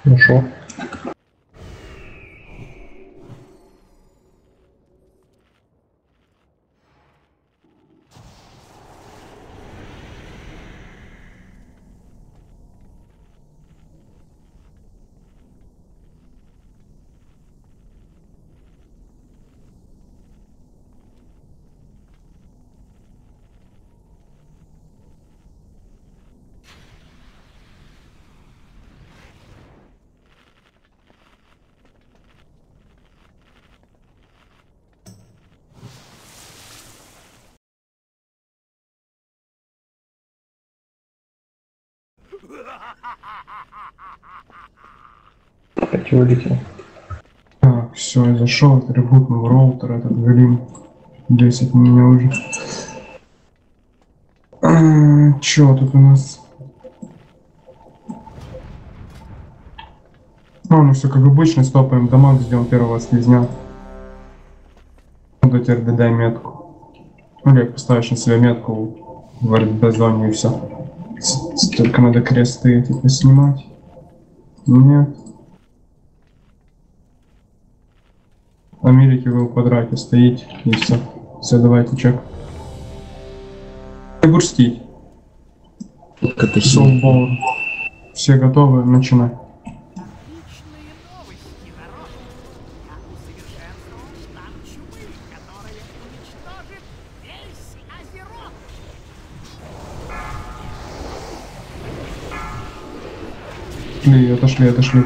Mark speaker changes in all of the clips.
Speaker 1: Хорошо. Опять вылетел.
Speaker 2: Так, все, я зашел, ребутнул роутер, этот Глим 10 у меня уже. Чё тут у нас? Ну все как обычно, стопаем дамаг, сделал первого слизня. Буду теперь дай метку. Ну как поставишь на себя метку в РД-зоне и все. Только надо кресты типа снимать. Нет. В Америке вы в квадрате стоите и все. Все, давайте чек. Не бурстить. Соулбоуэр. Все готовы, начинай.
Speaker 3: Отличные новости, народ! Я усовершенствовал штамм чумы, которая уничтожит весь Азерот!
Speaker 2: Отошли.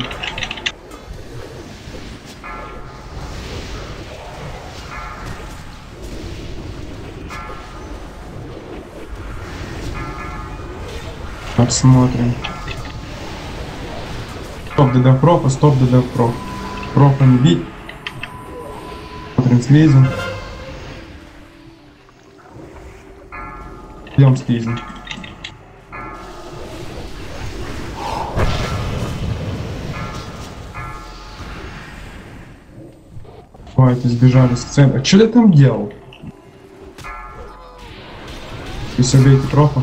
Speaker 2: Смотрим. Стоп ДД профа, стоп ДД проф. Профа не бить. Смотрим слизим. Идем слизим. Давайте сбежали с центра. Что ты там делал? И все, бейте профа.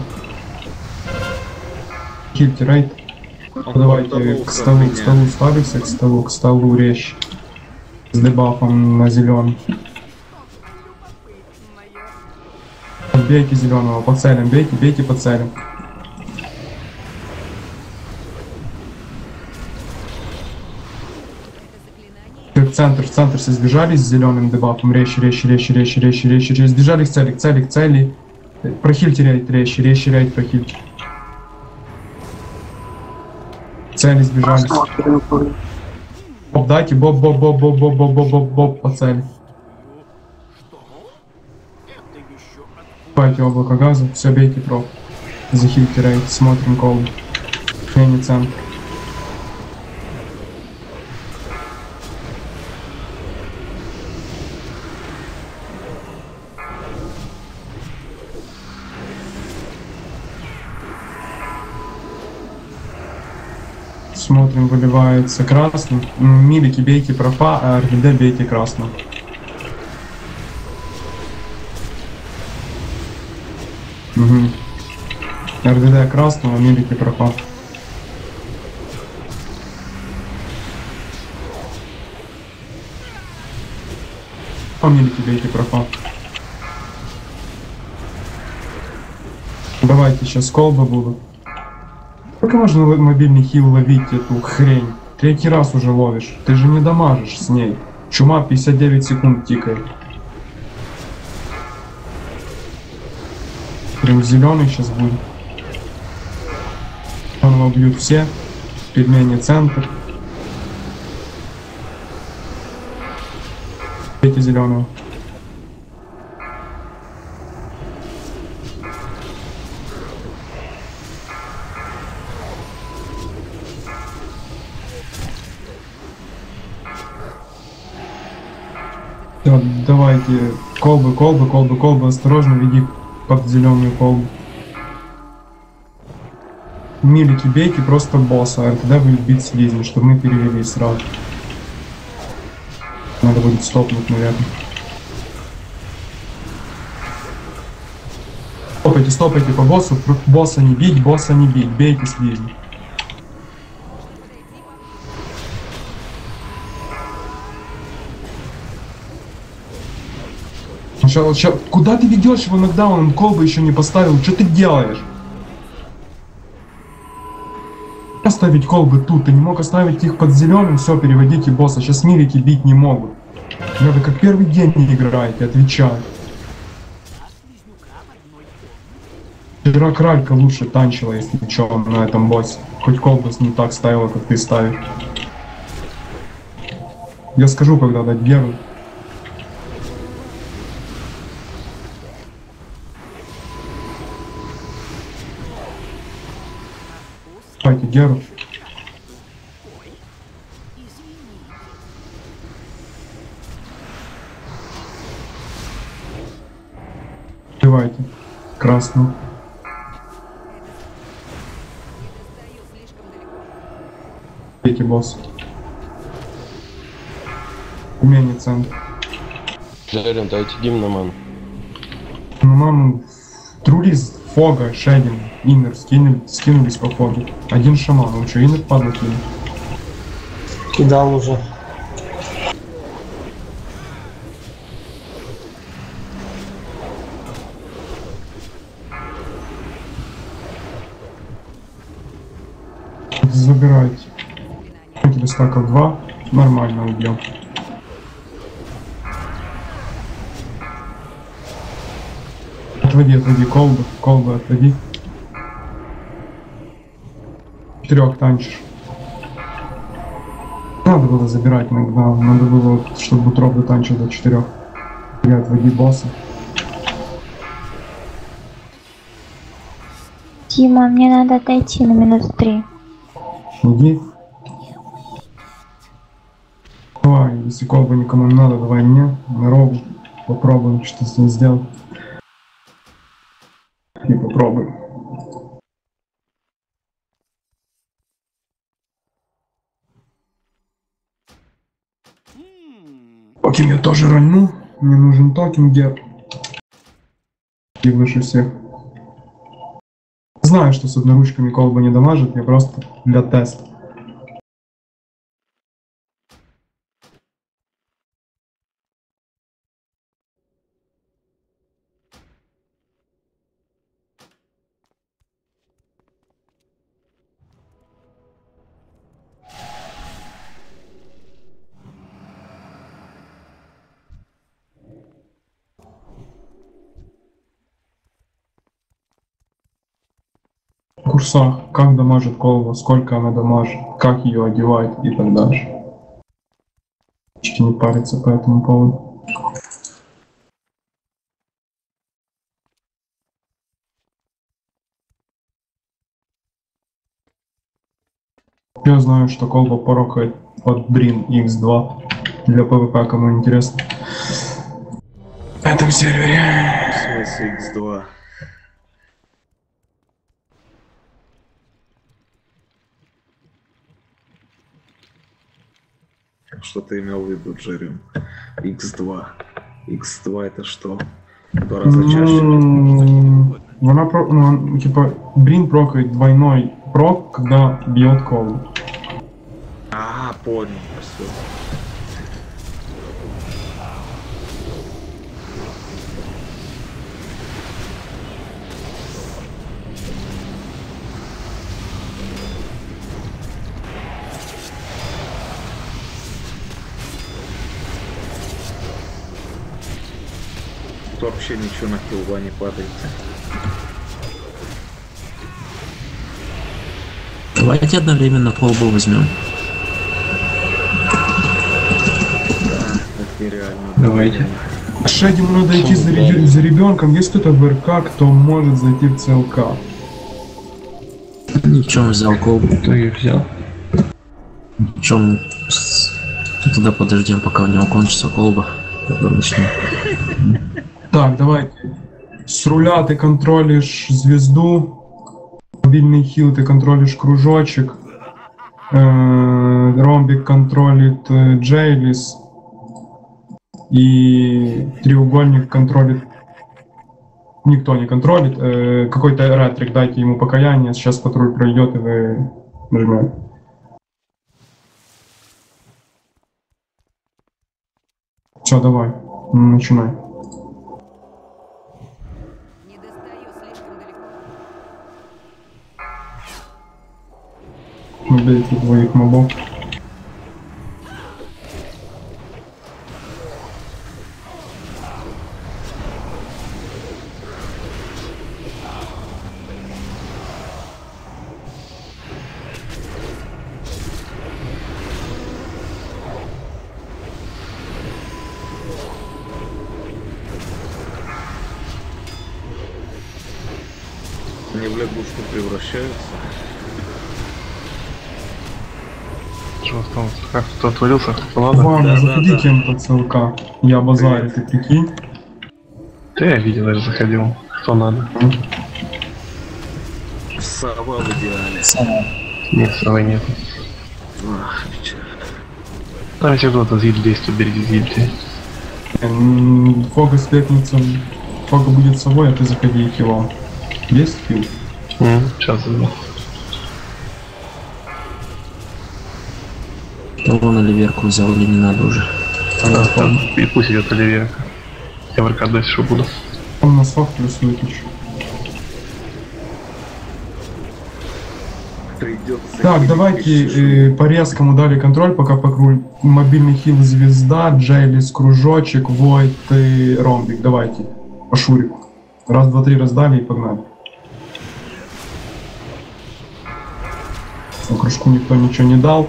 Speaker 2: Хильте рейд. Давайте к столу ставимся, к столу речь. С дебафом на зеленый. Бейте зеленого, по целям, бейте по целям. В центр все сбежались с зеленым дебафом. Речь. Сбежали к цели. Прохильте рейд, рейд прохильте. Цели сбежались. Боб, дайте, боб по цели. Давайте облако газа, все, бейте проф. Захильте рейд, смотрим колу. Не центр. Смотрим, выливается красным. Милики бейте профа, а РДД бейте красным. Угу. РДД красного, милики профа. Милики бейте профа. Давайте сейчас колбы будут. Как можно мобильный хил ловить эту хрень? Третий раз уже ловишь. Ты же не дамажишь с ней. Чума 59 секунд тикает. Прям зеленый сейчас будет. Он его бьют все. Пельмени центр. Бейте зеленого. Все, давайте колбы, осторожно, веди под зеленую колбу. Милики бейте просто босса, а тогда будет бить слизни, чтобы мы перевели сразу. Надо будет стопнуть, наверное. Стопайте по боссу, босса не бить, бейте слизни. Сейчас. Куда ты ведешь его нокдаун? Он колбы еще не поставил. Что ты делаешь? Оставить колбы тут. Ты не мог оставить их под зеленым. Все, переводите босса. Сейчас милики бить не могут. Бля, вы как первый день не играете, отвечаю. Вчера Кралька лучше танчила, если что, на этом боссе. Хоть колбас не так ставила, как ты ставишь. Я скажу, когда дать Геру. Давайте Геру. Давайте. Красную. Эти босс. Умение центр.
Speaker 4: Жарен, дайте Дим на ман.
Speaker 2: Ну, нам Трулис, Фога, Шейдин, Иннер скинулись по Фоге. Один шаман, он что, Иннер падает или?
Speaker 1: Кидал уже.
Speaker 2: Забирайте. Тебе стаков 2, нормально убьем. Отводи, колбы отводи. 4 танчишь. Надо было забирать иногда, надо было, чтобы утроп дотанчил до 4. Я отводи босса.
Speaker 5: Тима, мне надо отойти на минут 3.
Speaker 2: Иди. Давай, если колба никому не надо, давай мне, на Робу. Попробуем что с ней сделать. И попробуем. Токен я тоже рольну. Мне нужен токен гер. И выше всех. Знаю, что с одноручками колба не дамажит, я просто для теста. В курсах, как дамажит колба, сколько она дамажит, как ее одевать и так дальше. Почти не париться по этому поводу. Я знаю, что колба порокает под Брин X2 для PvP, кому интересно. В этом сервере.
Speaker 6: В смысле X2? Что ты имел в виду, Джерри? X2. X2 это что? В 2 раза чаще?
Speaker 2: Она типа Брин прокает двойной прок, когда бьет колбу.
Speaker 6: А, понял, все. Тут вообще ничего на килла не падает.
Speaker 7: Давайте одновременно колбу возьмем.
Speaker 6: Да, это нереально.
Speaker 1: Давайте.
Speaker 2: Шедиму надо идти за ребенком. Есть кто-то в РК, кто может зайти в ЦЛК?
Speaker 7: Ничего, взял колбу.
Speaker 1: Кто ее взял?
Speaker 7: Чем тогда подождем, пока у него кончится колба. Тогда начнем.
Speaker 2: Так, давайте. С руля ты контролишь звезду. Мобильный хил ты контролишь кружочек. Ромбик контролит Джейлис. И треугольник контролит... Никто не контролит. Какой-то ретрик, дайте ему покаяние. Сейчас патруль пройдет и вы нажмете. Все, давай. Начинай. Убейте двоих мобов.
Speaker 6: Они в лягушку превращаются.
Speaker 8: Что там? Как кто отвалился? Кто надо?
Speaker 2: Ваня,
Speaker 6: Да,
Speaker 2: заходи
Speaker 6: да.
Speaker 2: кем-то ЦЛК. Я базарю, ты прикинь.
Speaker 8: Да я видел, даже заходил. Кто надо?
Speaker 6: Сова в идеале.
Speaker 8: Нет, совы нет.
Speaker 6: Ах, печаль.
Speaker 8: Там если кто-то с гильдии, то берите с гильдии.
Speaker 2: Фога спекнется. Фога будет совой, а ты заходи и хилом. Есть хил?
Speaker 8: Сейчас забыл.
Speaker 7: Того на ливерку взял или не надо уже?
Speaker 8: Да, там и пусть идет оливерка. Я в аркад дальше буду.
Speaker 2: Он на сов плюсует еще.
Speaker 6: Придется
Speaker 2: Так,
Speaker 6: хилить
Speaker 2: давайте
Speaker 6: 1000.
Speaker 2: по резкому дали контроль, пока по кругу. Мобильный хил звезда, Джейлис, кружочек, Войт и ромбик. Давайте. По шурику. Раз, два, три раздали и погнали. На кружку никто ничего не дал.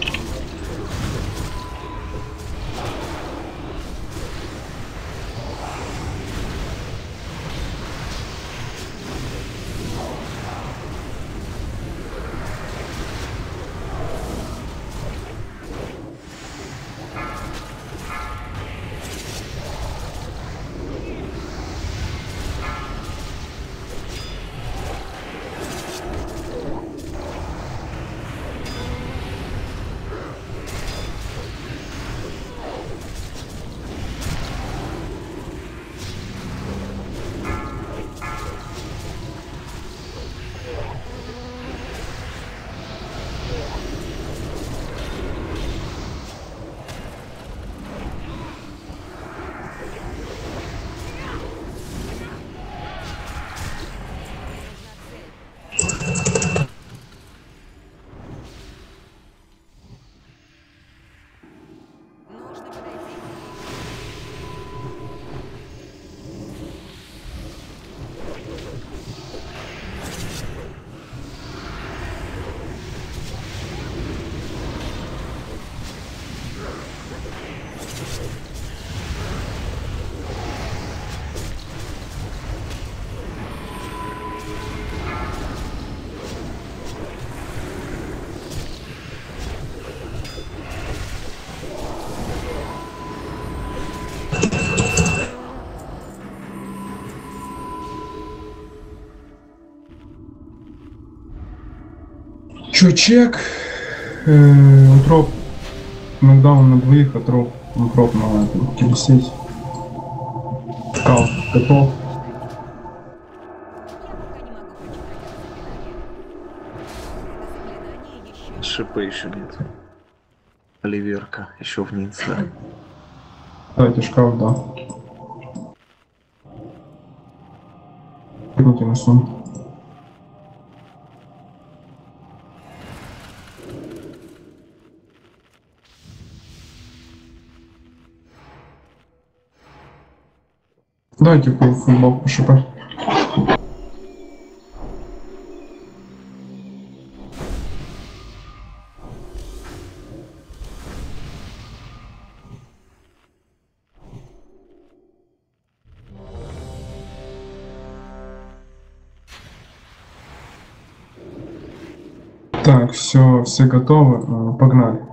Speaker 2: Чё, чек? Утроп. Нокдаун на двоих, утроп на телесеть. Скаут готов.
Speaker 6: Шипа еще нет. Оливерка еще вниз, да.
Speaker 2: Давайте шкаф, да. Минуты на сон. Дайте футбол по ШП. Так, все готовы, погнали.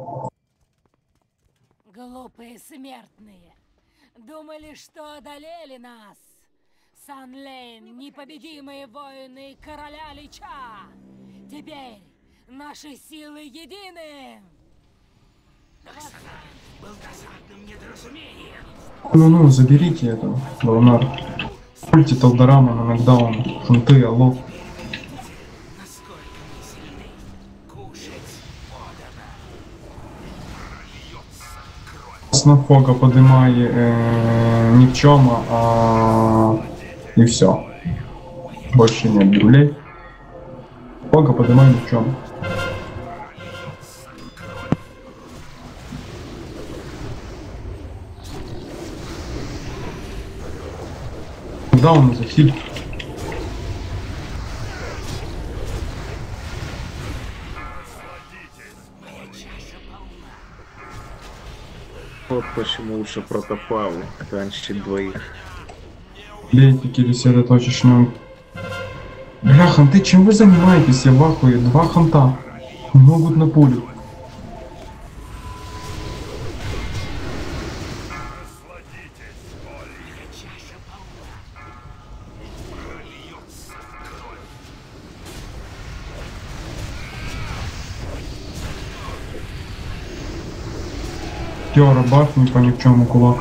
Speaker 9: Глупые смертные. Думали, что одолели нас. Санлейн, непобедимые воины короля Лича. Теперь наши силы едины.
Speaker 3: Был досадным недоразумением.
Speaker 2: Ну, заберите это, Лаунар. Пульте Талдорама на нокдаун, фунты, алло.
Speaker 3: Насколько мы сильны. Кушать подано. Прольется кровь.
Speaker 2: На фога поднимай ни в чем, и все. Больше нет дублей. Фога поднимай ни в чем. кулдаун за хит.
Speaker 6: Вот почему лучше протопал танчить двоих.
Speaker 2: Бейте килисеры точечную. Бля, ханты, чем вы занимаетесь? Я в ахуе. 2 ханта. Не могут на поле. Тёра, бафни по никчему кулак.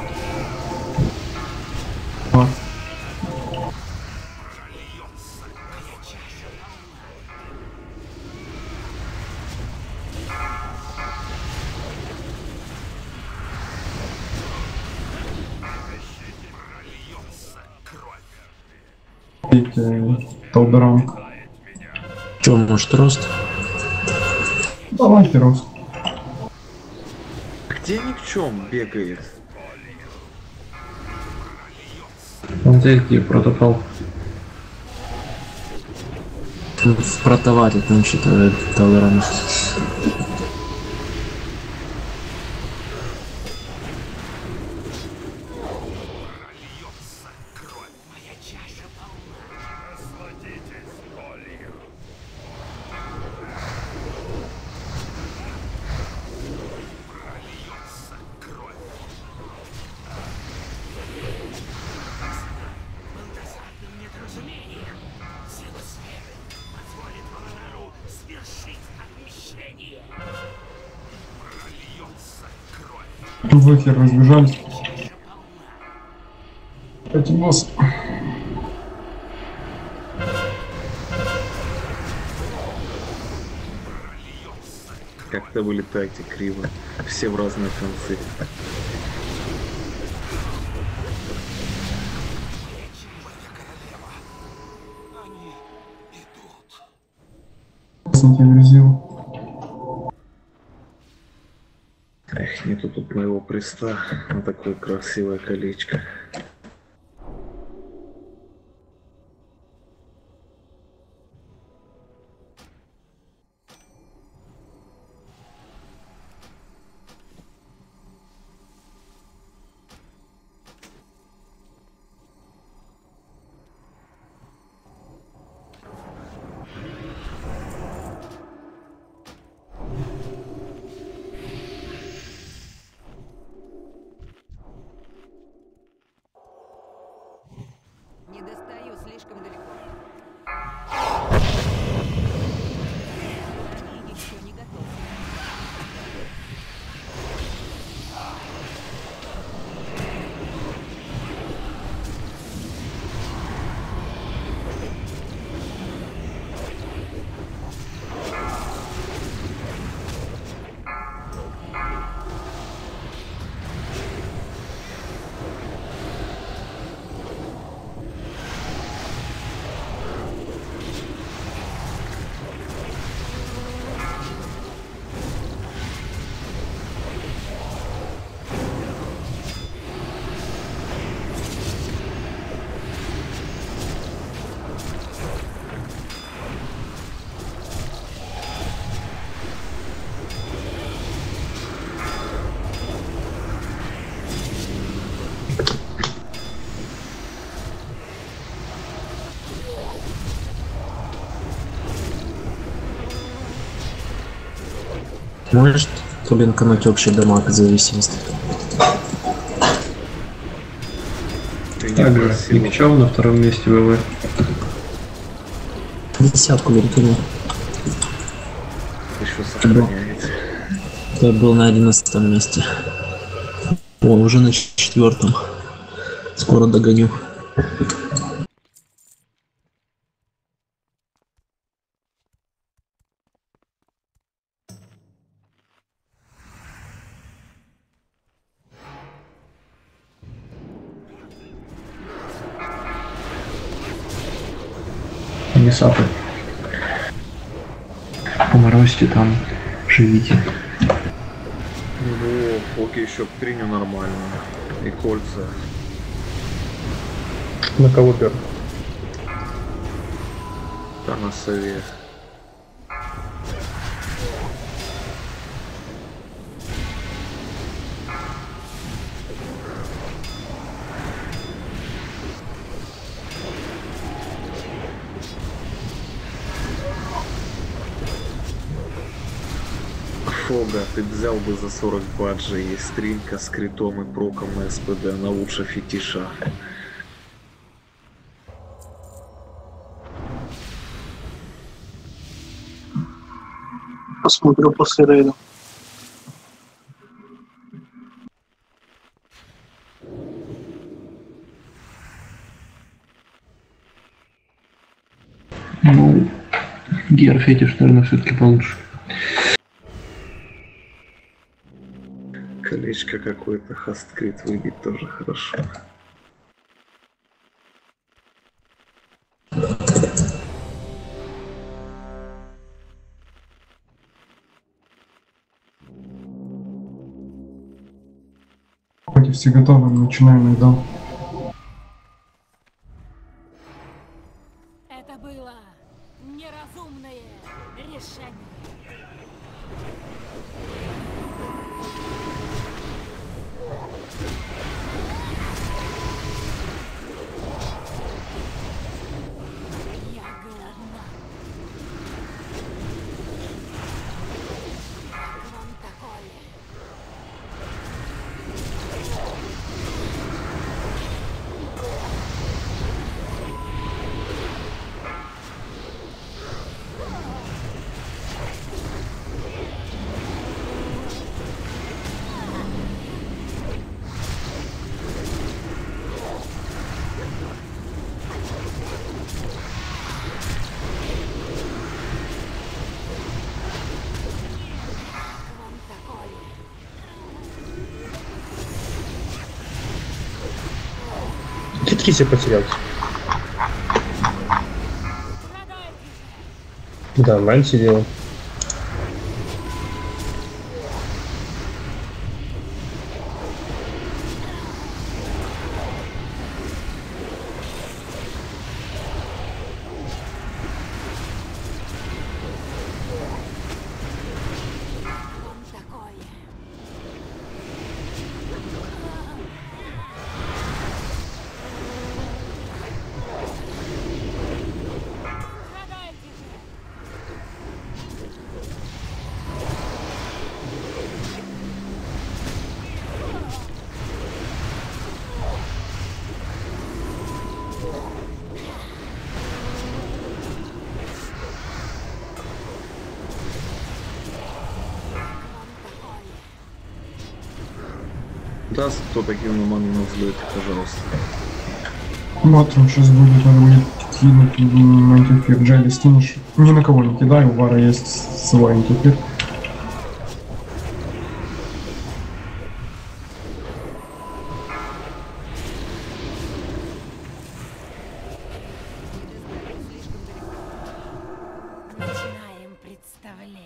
Speaker 2: Баф. Толдеранг.
Speaker 7: Чё, может рост?
Speaker 2: Давайте рост.
Speaker 6: Где ни в чем бегает?
Speaker 1: Он здесь где протопал.
Speaker 7: В протоваре там что-то толерантность.
Speaker 2: В эфир разбежались. Эти босс.
Speaker 6: Как-то вы летаете криво. Все в разные концы. Эх, нету тут моего приста на такое красивое колечко.
Speaker 10: Не достаю, слишком далеко. Они еще не готовы.
Speaker 7: Можешь тулинкануть общий дамаг зависимости?
Speaker 1: Также Никчем на втором месте ВВ.
Speaker 7: Десятку линкану.
Speaker 6: Еще сохраняется.
Speaker 7: Я был на 11 месте. О, уже на 4. Скоро догоню.
Speaker 1: Не сапы. Поморозьте там, живите.
Speaker 6: Ну, окей, еще приню нормально. И кольца.
Speaker 8: На кого пер?
Speaker 6: Да на сове. Фога, ты взял бы за 40 баджей, есть стринка с критом и проком на СПД, она лучше фетиша.
Speaker 8: Посмотрю после рейда.
Speaker 1: Ну, геофетиш, наверное, все-таки получше.
Speaker 6: Колечко какой-то, хасткрит выбить тоже хорошо.
Speaker 2: Хоть все готовы, начинаем игру.
Speaker 9: Это было неразумное решение. Я голодна. Как вам такое?
Speaker 8: Китки себе потерял. Да, Вань сидел.
Speaker 6: Даст кто-то гимноман на взлете, пожалуйста.
Speaker 2: Смотрим, сейчас будет, надо будет кинуть антифир. Джайли скинешь. Ни на кого не кидай, у Вара есть свой антифир.
Speaker 9: Начинаем представление.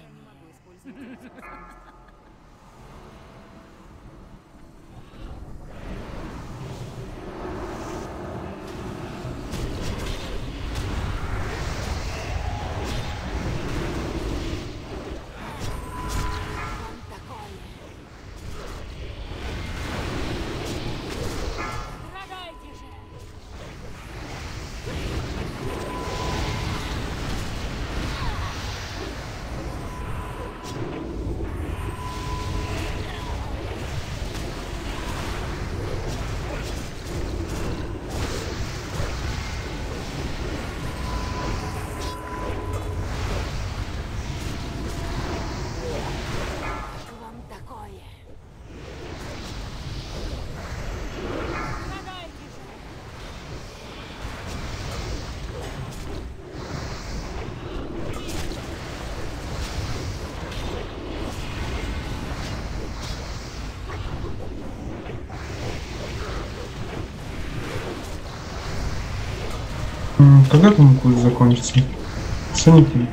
Speaker 2: Когда там курс закончится? Саники.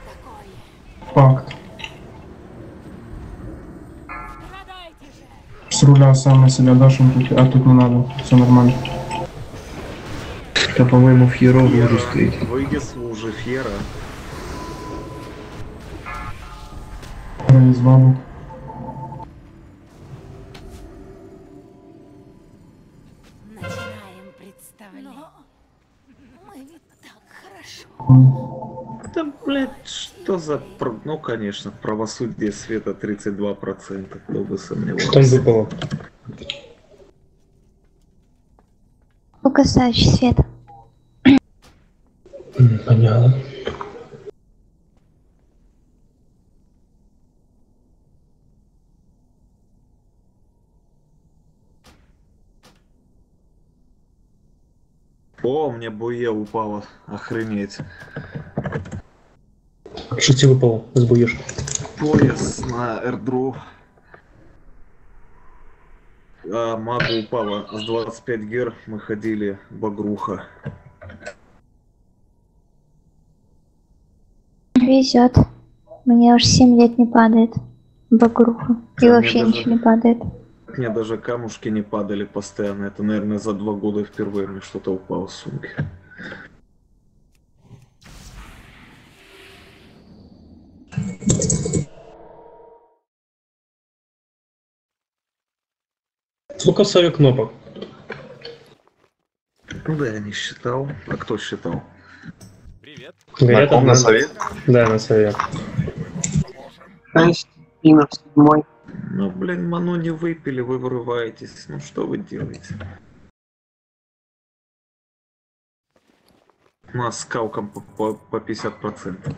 Speaker 2: Факт. с руля сам на себя дашь, а тут не надо, все нормально.
Speaker 1: Да, по-моему, Фьеро уже стоит.
Speaker 6: Выйди с лужи, Фьера.
Speaker 2: Из бабу.
Speaker 9: Начинаем представление. Мы ведь так хорошо.
Speaker 6: Да, блядь, что за... Ну, конечно, правосудие света 32%, кто бы сомневался.
Speaker 11: Что там выпало?
Speaker 5: Угасающий свет.
Speaker 11: Понятно.
Speaker 6: О, мне буе упало, охренеть.
Speaker 11: Что тебе выпало с буешки?
Speaker 6: Пояс на эрдру. А магу упала с 25 гер, мы ходили багруха.
Speaker 5: Везет. Мне уж 7 лет не падает багруха. И
Speaker 6: Да,
Speaker 5: вообще
Speaker 6: мне
Speaker 5: ничего не падает.
Speaker 6: Мне даже камушки не падали постоянно. Это, наверное, за 2 года впервые мне что-то упало с сумки.
Speaker 11: Сколько в сове кнопок?
Speaker 6: Да, я не считал. А кто считал?
Speaker 11: Говорят,
Speaker 8: На
Speaker 11: одна.
Speaker 8: совет?
Speaker 11: Да, на сове.
Speaker 6: Ну, блин, ману не выпили, вы вырываетесь. Ну, что вы делаете? У нас с калком по 50%.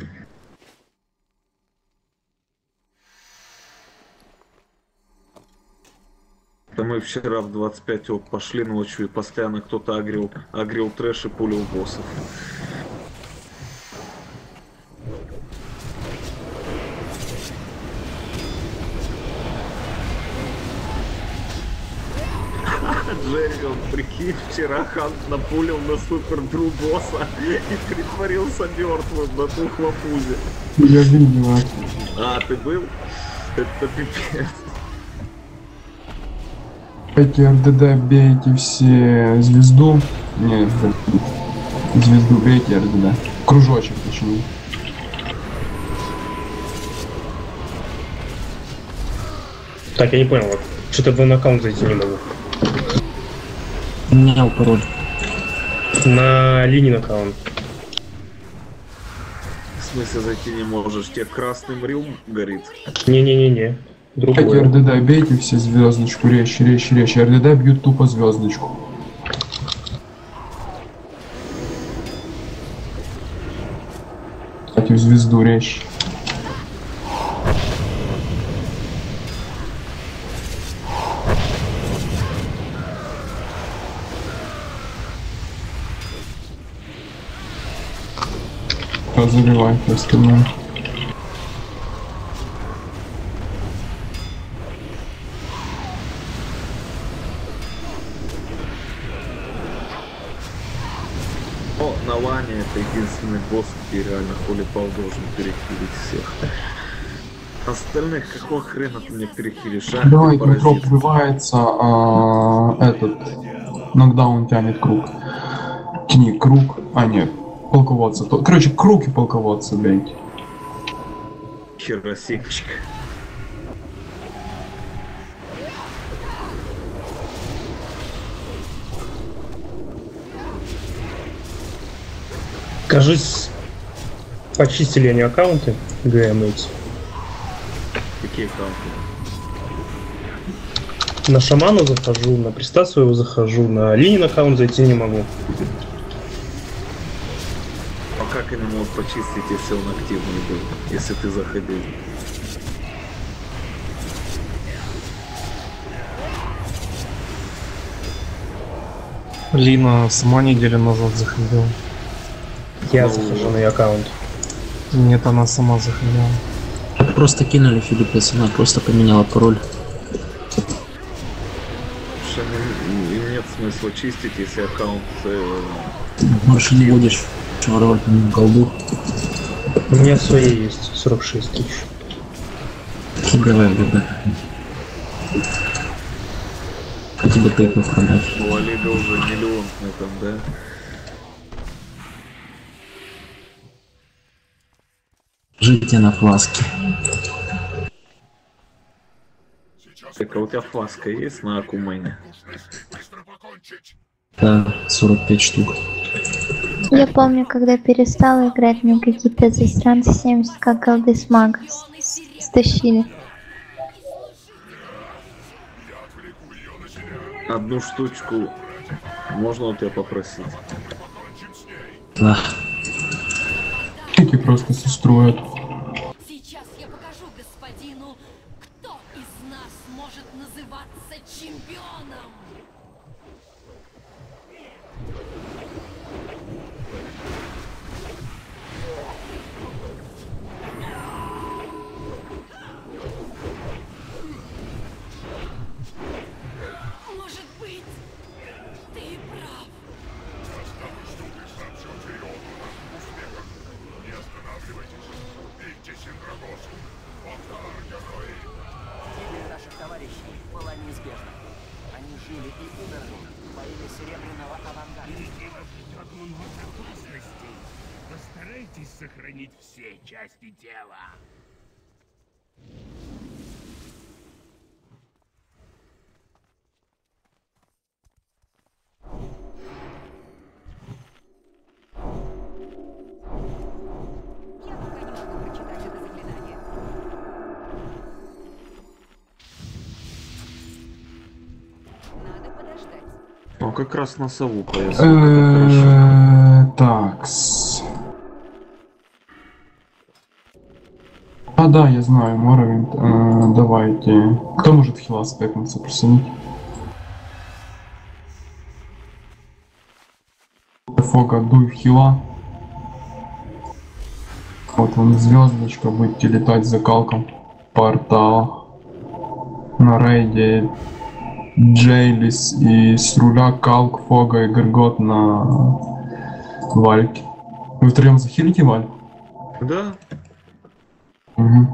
Speaker 6: Да мы вчера в 25 пошли ночью и постоянно кто-то агрил трэш и пулил боссов. Джерри, он, прикинь, вчера Хант напулил на супер дру босса и притворился мертвым на тухлопузе.
Speaker 2: Я видел.
Speaker 6: А, ты был? Это пипец.
Speaker 2: Эти РДД бейте все звезду. Нет, звезду бейте РДД. Кружочек почему?
Speaker 11: Так, я не понял, вот. Что-то в аккаунт зайти не могу.
Speaker 7: Менял пароль.
Speaker 11: На линии аккаунт.
Speaker 6: В смысле зайти не можешь? Тебе красным рюм горит?
Speaker 11: Не-не-не-не.
Speaker 2: Эти
Speaker 11: Другой.
Speaker 2: РДД бейте все звездочку, резче. РДД бьют тупо звездочку. Кстати, в звезду резче. Забивай остальное.
Speaker 6: О, на Лане это единственный босс, где реально Холипал должен перехилить всех. Остальных какого хрена ты мне перехилишь, а?
Speaker 2: Давай,
Speaker 6: Паразит.
Speaker 2: круг вбивается, этот нокдаун тянет круг. Тяни круг, а нет, полководца. Короче, круг и полководца, блядь.
Speaker 6: Херосимчик.
Speaker 11: Кажись, почистили они аккаунты ГМХ.
Speaker 6: Какие аккаунты?
Speaker 11: На шаману захожу, на приста своего захожу, на линии аккаунт зайти не могу.
Speaker 6: А как они могут почистить, если он активный был? Если ты заходил?
Speaker 8: Лина сама неделю назад заходила.
Speaker 11: Я захожу на ее аккаунт.
Speaker 8: Нет, она сама заходила.
Speaker 7: Просто кинули Филиппец, она просто поменяла пароль.
Speaker 6: Им нет смысла чистить, если аккаунт...
Speaker 7: Больше не будешь воровать голду.
Speaker 11: У меня своей есть 46 тысяч.
Speaker 7: Давай, ребята. А тебе тэкнув продать.
Speaker 6: У Олега уже миллионный там, да?
Speaker 7: Жите на фласке.
Speaker 6: Так, а у тебя фласка есть на Акумене?
Speaker 7: Да, 45 штук.
Speaker 5: Я помню, когда перестала играть, мне какие-то засранцы 70 как голды с мага стащили.
Speaker 6: Одну штучку можно у тебя попросить?
Speaker 7: Да.
Speaker 2: Эти просто сеструют.
Speaker 9: Сейчас я покажу господину, кто из нас может называться чемпионом. Может быть, ты и прав.
Speaker 3: Гибель наших товарищей была неизбежна. Они жили и умерли во имя серебряного авангарда. Так много опасностей. Постарайтесь сохранить все части тела.
Speaker 10: Я пока не могу прочитать это заклинание. Надо подождать.
Speaker 6: Он как раз на сову пояснил. Хорошо.
Speaker 2: Такс. А, да, я знаю, Моровинт. Давайте. Кто может хила спекнуться, присоединить? Фога, дуй в хила. Вот он, звездочка, будете летать за калком. Портал. На рейде Джейлис и с руля Калк, Фога и Горгот на Вальке. Вы втроем захилите Валь?
Speaker 6: Да?
Speaker 2: Угу.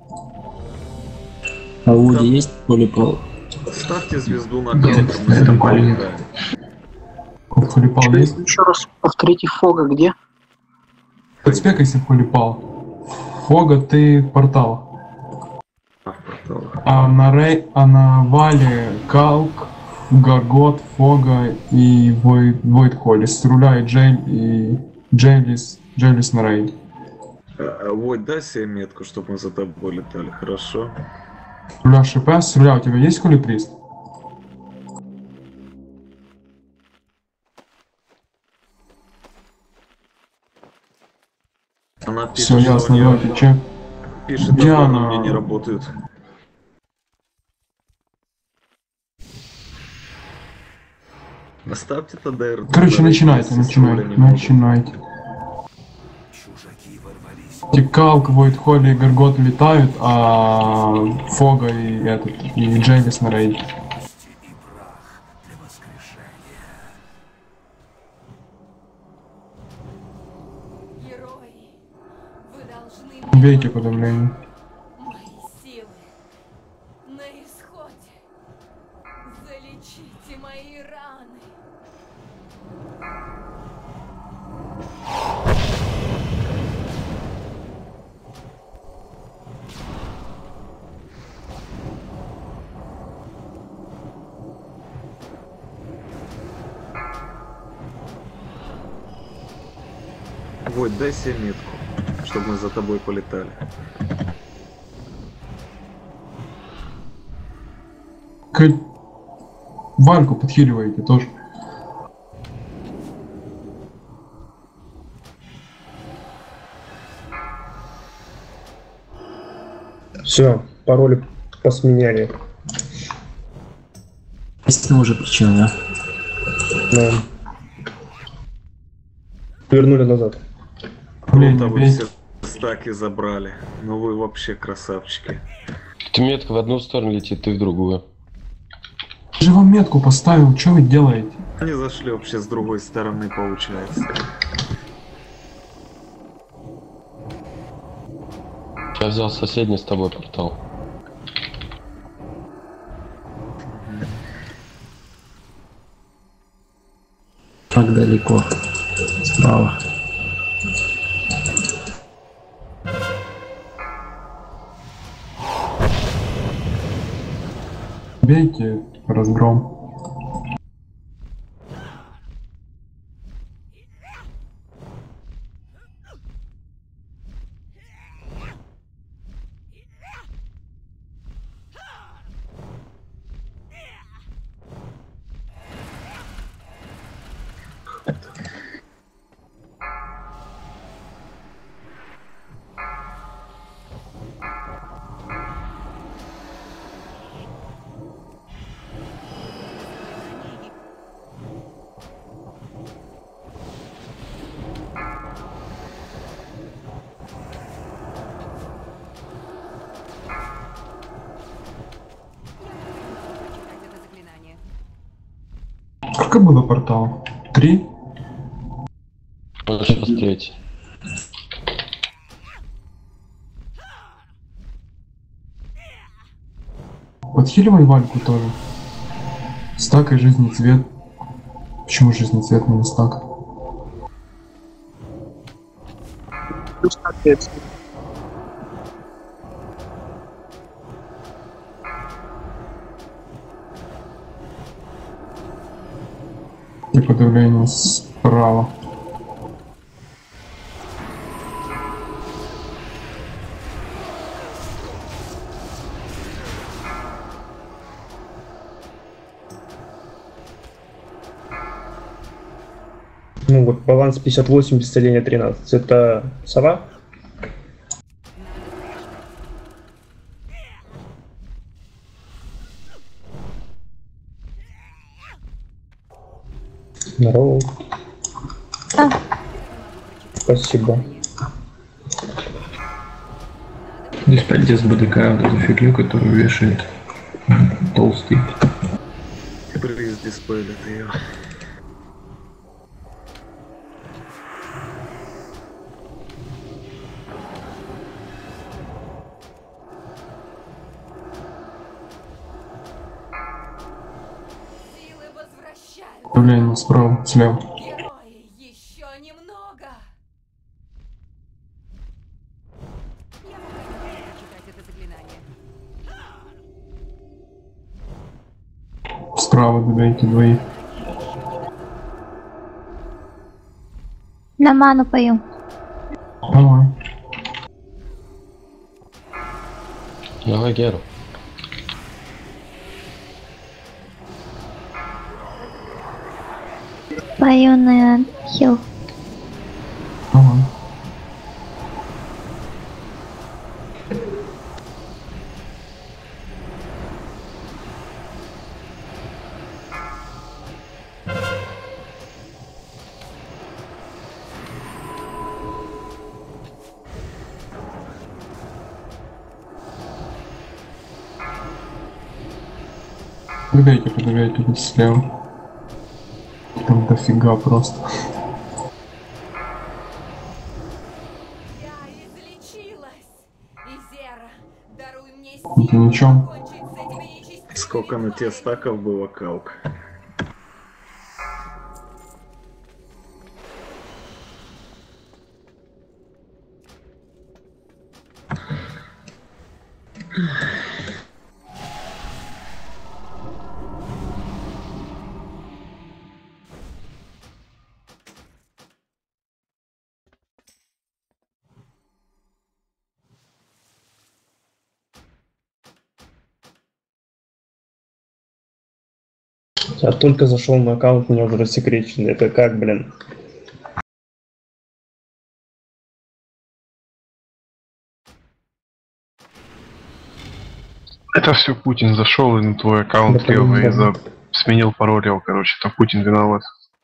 Speaker 7: А у Уди есть полипол?
Speaker 6: Ставьте звезду на калку.
Speaker 8: Это маленький.
Speaker 2: Полипал есть?
Speaker 12: Еще раз повторите, Фога где?
Speaker 2: Подспекайся в полипал. Фога, ты портал. А на Вале Калк, Горгот, Фога и Войд Холлис. С руля и Джейлис на рейд.
Speaker 6: Войд, дай себе метку, чтобы мы за тобой летали, хорошо?
Speaker 2: С руля ШП, с руля у тебя есть холиприст?
Speaker 6: Она пишет,
Speaker 2: Все ясно, давайте чек.
Speaker 6: Пишет,
Speaker 2: Где
Speaker 6: что
Speaker 2: она?
Speaker 6: мне не работают. Оставьте ТДР.
Speaker 2: Короче, начинайте. Калк, Войд Холли и Горгот летают, а Фога и Джейлис на рейд.
Speaker 9: Герои, вы должны
Speaker 2: Бейте по давлению.
Speaker 9: мои силы на исходе. Залечите мои раны.
Speaker 6: Войд, дай себе метку, чтобы мы за тобой полетали.
Speaker 2: Вальку подхиливаете тоже.
Speaker 11: Все, пароли посменяли.
Speaker 7: Ясно уже причина, да?
Speaker 11: Да. Вернули назад.
Speaker 6: Круто, вы все стаки забрали. Ну вы вообще красавчики.
Speaker 4: Ты метка в одну сторону летит, ты в другую.
Speaker 2: Я же вам метку поставил, что вы делаете?
Speaker 6: Они зашли вообще с другой стороны, получается.
Speaker 4: Я взял соседний с тобой портал.
Speaker 7: так далеко. Справа.
Speaker 2: Бейте разгром. Сколько было порталов? 3?
Speaker 4: Вот сейчас третий.
Speaker 2: Подхиливай Вальку тоже. Стак и жизнецвет. Почему жизнецвет, но не стак?
Speaker 12: Плюс опять.
Speaker 2: И подавление справа.
Speaker 11: Ну вот баланс 58, исцеление 13. Это сова? Здорово. Спасибо.
Speaker 1: Здесь поддержит БДК вот эту фигню, которую вешает толстый.
Speaker 6: Плиз диспелит ее.
Speaker 9: Силы возвращают.
Speaker 2: Подавление справа, слева.
Speaker 9: Герои, еще немного.
Speaker 10: Я пока не могу прочитать это заклинание.
Speaker 2: Справа добейте двоих.
Speaker 5: На ману пою.
Speaker 2: Давай.
Speaker 4: Давай, Геру.
Speaker 5: Пою на хил.
Speaker 2: Давай. Подавляйте вот слева. Там дофига просто.
Speaker 9: Я излечилась. Изера, даруй мне
Speaker 2: Это
Speaker 9: силу
Speaker 2: ничем.
Speaker 9: покончить с этими нечестивыми
Speaker 6: Сколько на те стаков было, Калк?
Speaker 11: Я только зашел на аккаунт, у меня уже рассекречено. Это как, блин?
Speaker 8: Это все Путин зашел и на твой аккаунт
Speaker 11: Да,
Speaker 8: левый
Speaker 11: по-моему.
Speaker 8: сменил пароль его, короче, там Путин виноват.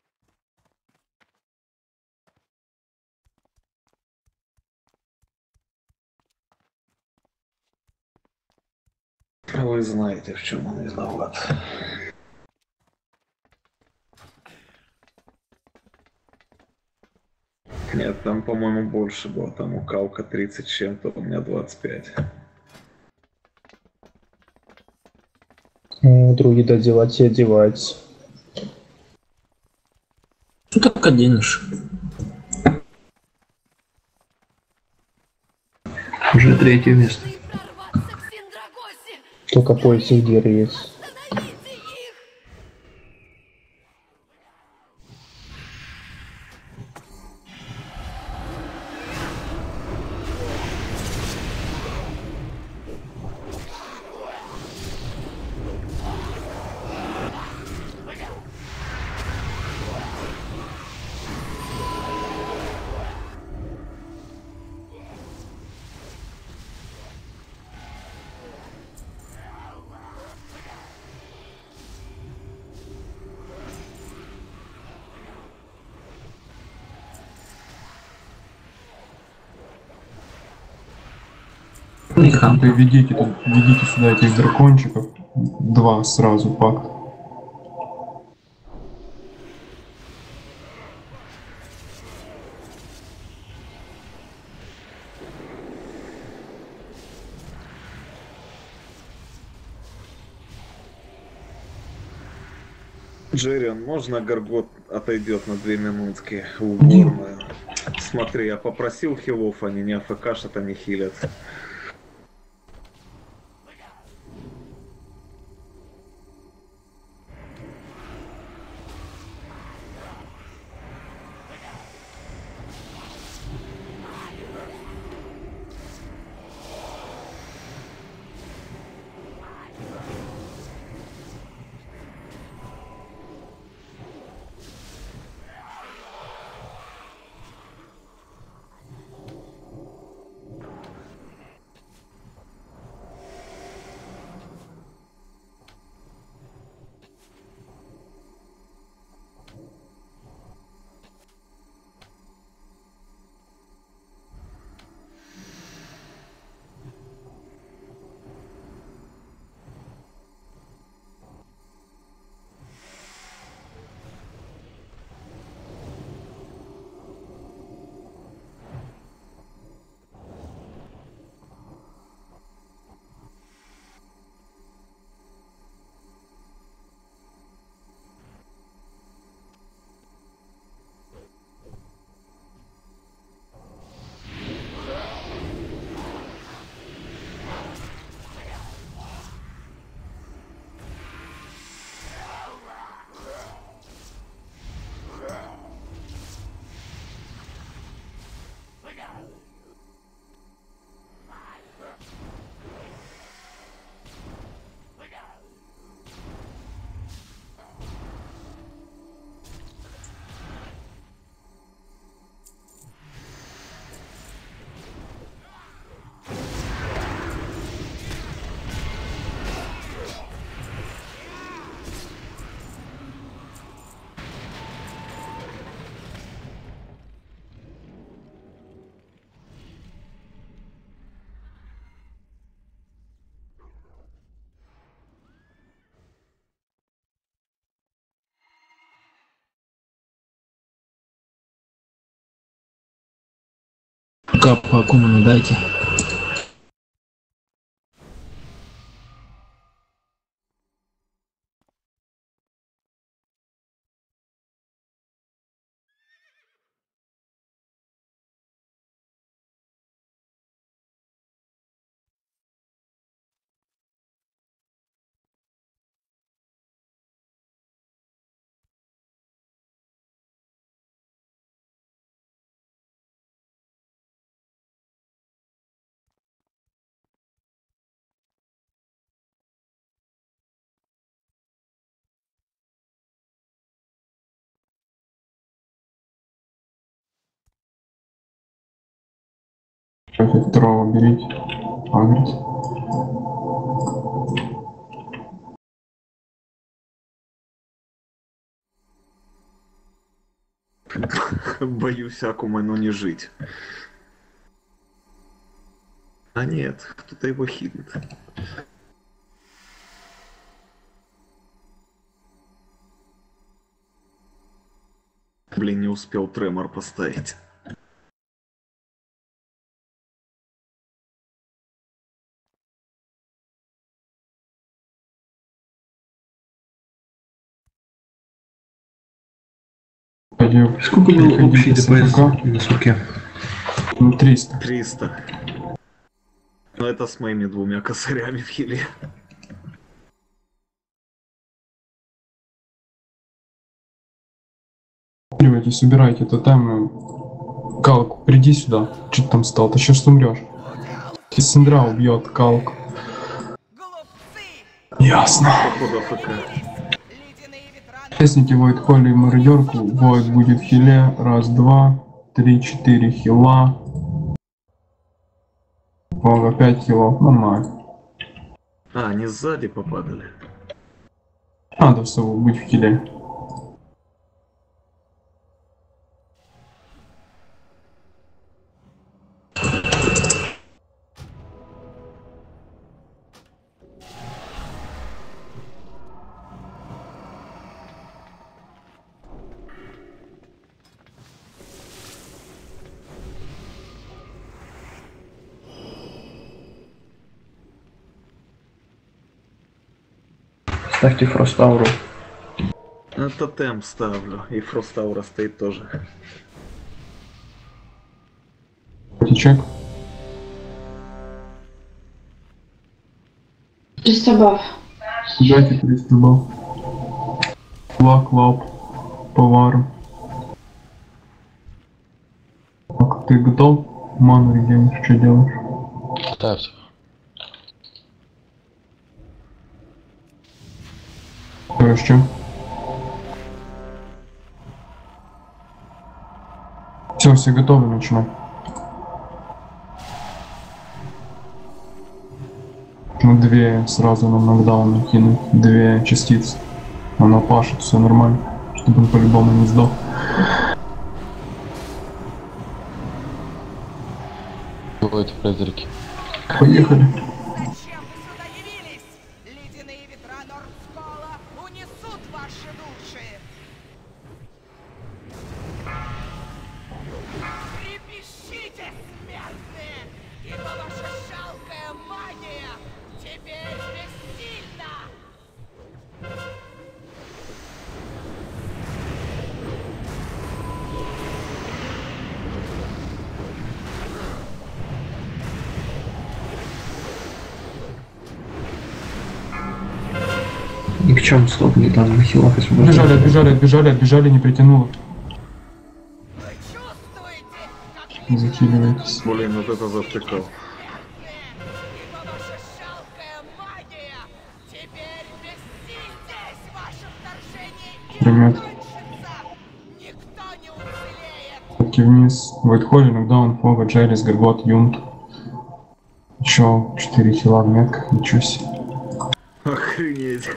Speaker 6: Вы знаете, в чем он виноват. Нет, там, по-моему, больше было. Там у Калка 30 с чем-то, у меня 25.
Speaker 11: Другие доделать и одевать.
Speaker 7: Ну как оденешь?
Speaker 1: Уже третье место.
Speaker 11: Только пояс Индиры есть.
Speaker 2: Вы ведите сюда этих дракончиков. 2 сразу, пакт.
Speaker 6: Джеррион, можно Горгот отойдет на 2 минутки в уборную? Смотри, я попросил хилов, они не АФКшат, они хилят.
Speaker 7: Пока по Акуману дайте.
Speaker 2: Второго берите. Агрить.
Speaker 6: Боюсь Акуману не жить. А нет, кто-то его хилит. Блин, не успел тремор поставить.
Speaker 1: Сколько был общий ДПС на суке?
Speaker 2: 300.
Speaker 6: 300. Но это с моими 2 косарями в хиле.
Speaker 2: Собирайте тотемы. Калк, приди сюда. Че ты там стал? Ты сейчас умрешь. Синдра убьет Калк. Ясно.
Speaker 6: Походу АФК.
Speaker 2: Участники Void Холли и мародерку. Void будет в хиле. 1, 2, 3, 4 хила. Вова 5 хилов. Нормально.
Speaker 6: А, они сзади попадали.
Speaker 2: Надо все быть в хиле.
Speaker 1: Ставьте Фростауру.
Speaker 6: Тотем ставлю. И Фростаура стоит тоже.
Speaker 2: Чек.
Speaker 13: Пристабав.
Speaker 2: Дайте пристабав. Лак, лап. Повар. Так, ты готов? Ману регенишь, что делаешь?
Speaker 4: Ставьте.
Speaker 2: Хорошо. Все готовы, начинаем. Ну, 2 сразу на нокдаун кинуть, 2 частицы. Она пашет, все нормально, чтобы он по-любому не сдох.
Speaker 4: Будет призраки.
Speaker 2: Поехали.
Speaker 1: Ни к чему стоп, не там на хилах
Speaker 2: Отбежали, не притянуло. Не захиливайтесь.
Speaker 6: Блин, вот это завтыкал.
Speaker 2: Примет. Руки вниз. Вайтхолли, нокдаун, Фога, Джеррис, Гаргот, Юнт. Еще 4 хила в метках, ничего себе.
Speaker 6: Охренеть.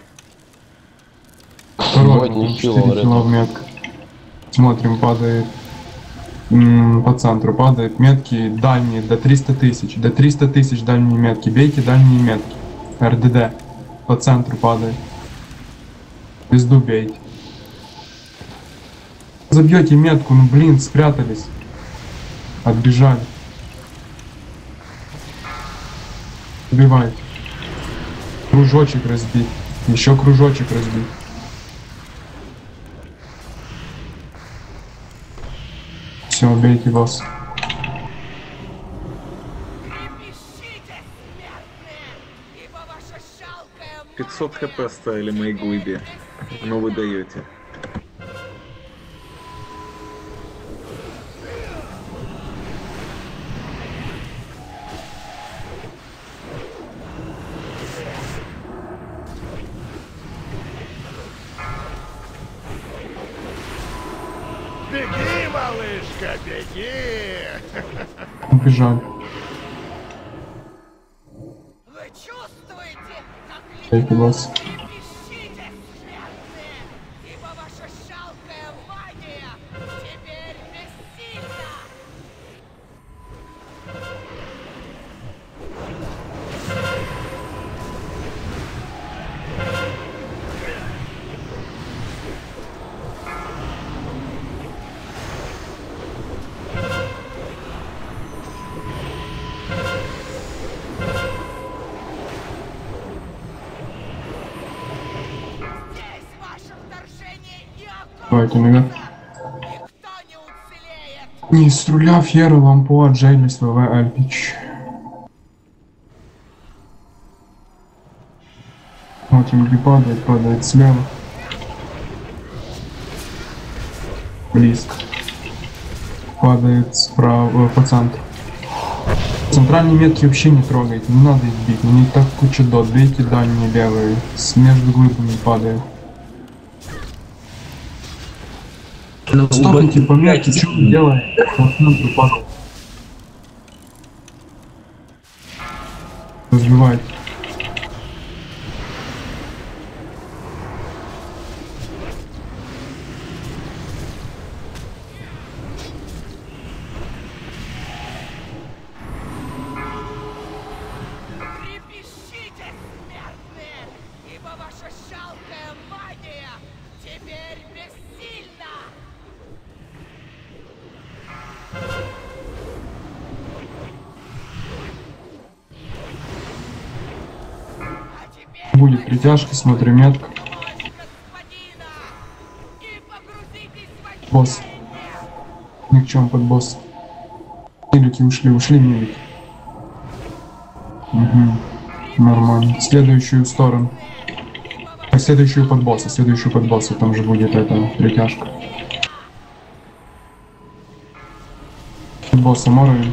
Speaker 2: Второй, 4 хила в метках. Смотрим, падает. По центру падает метки дальние до 300 тысяч. До 300 тысяч дальние метки. Бейте дальние метки. РДД. По центру падает. Звезду бейте. Забьете метку, ну блин, спрятались. Отбежали. Убивайте. Кружочек разбить. Еще кружочек разбить. Все, убейте вас.
Speaker 6: 500 хп оставили мои гуйби. Но вы даете.
Speaker 14: Беги, малышка, беги!
Speaker 2: Убежали.
Speaker 14: Вы чувствуете, как
Speaker 2: Убейте вас.
Speaker 14: ибо ваша жалкая магия теперь бессильна!
Speaker 2: Давайте наверх. Не, с руля Фьера, Лампуа, Джеймис, ВВ, Альпич. Вот Имги падает слева. Близко. Падает справа, по центру. Центральные метки вообще не трогайте, не надо их бить, у них так куча дот, бейте дальние левые, между глыбами падают. Стопните по метке, что вы делаете? Вот центру падает. Разбивайте. Будет притяжка, смотрю метка. Босс. Ни к чему под босс. Милики ушли милики. Угу. Нормально. Следующую сторону. Следующую под босса, там же будет эта притяжка. Под босса моровин.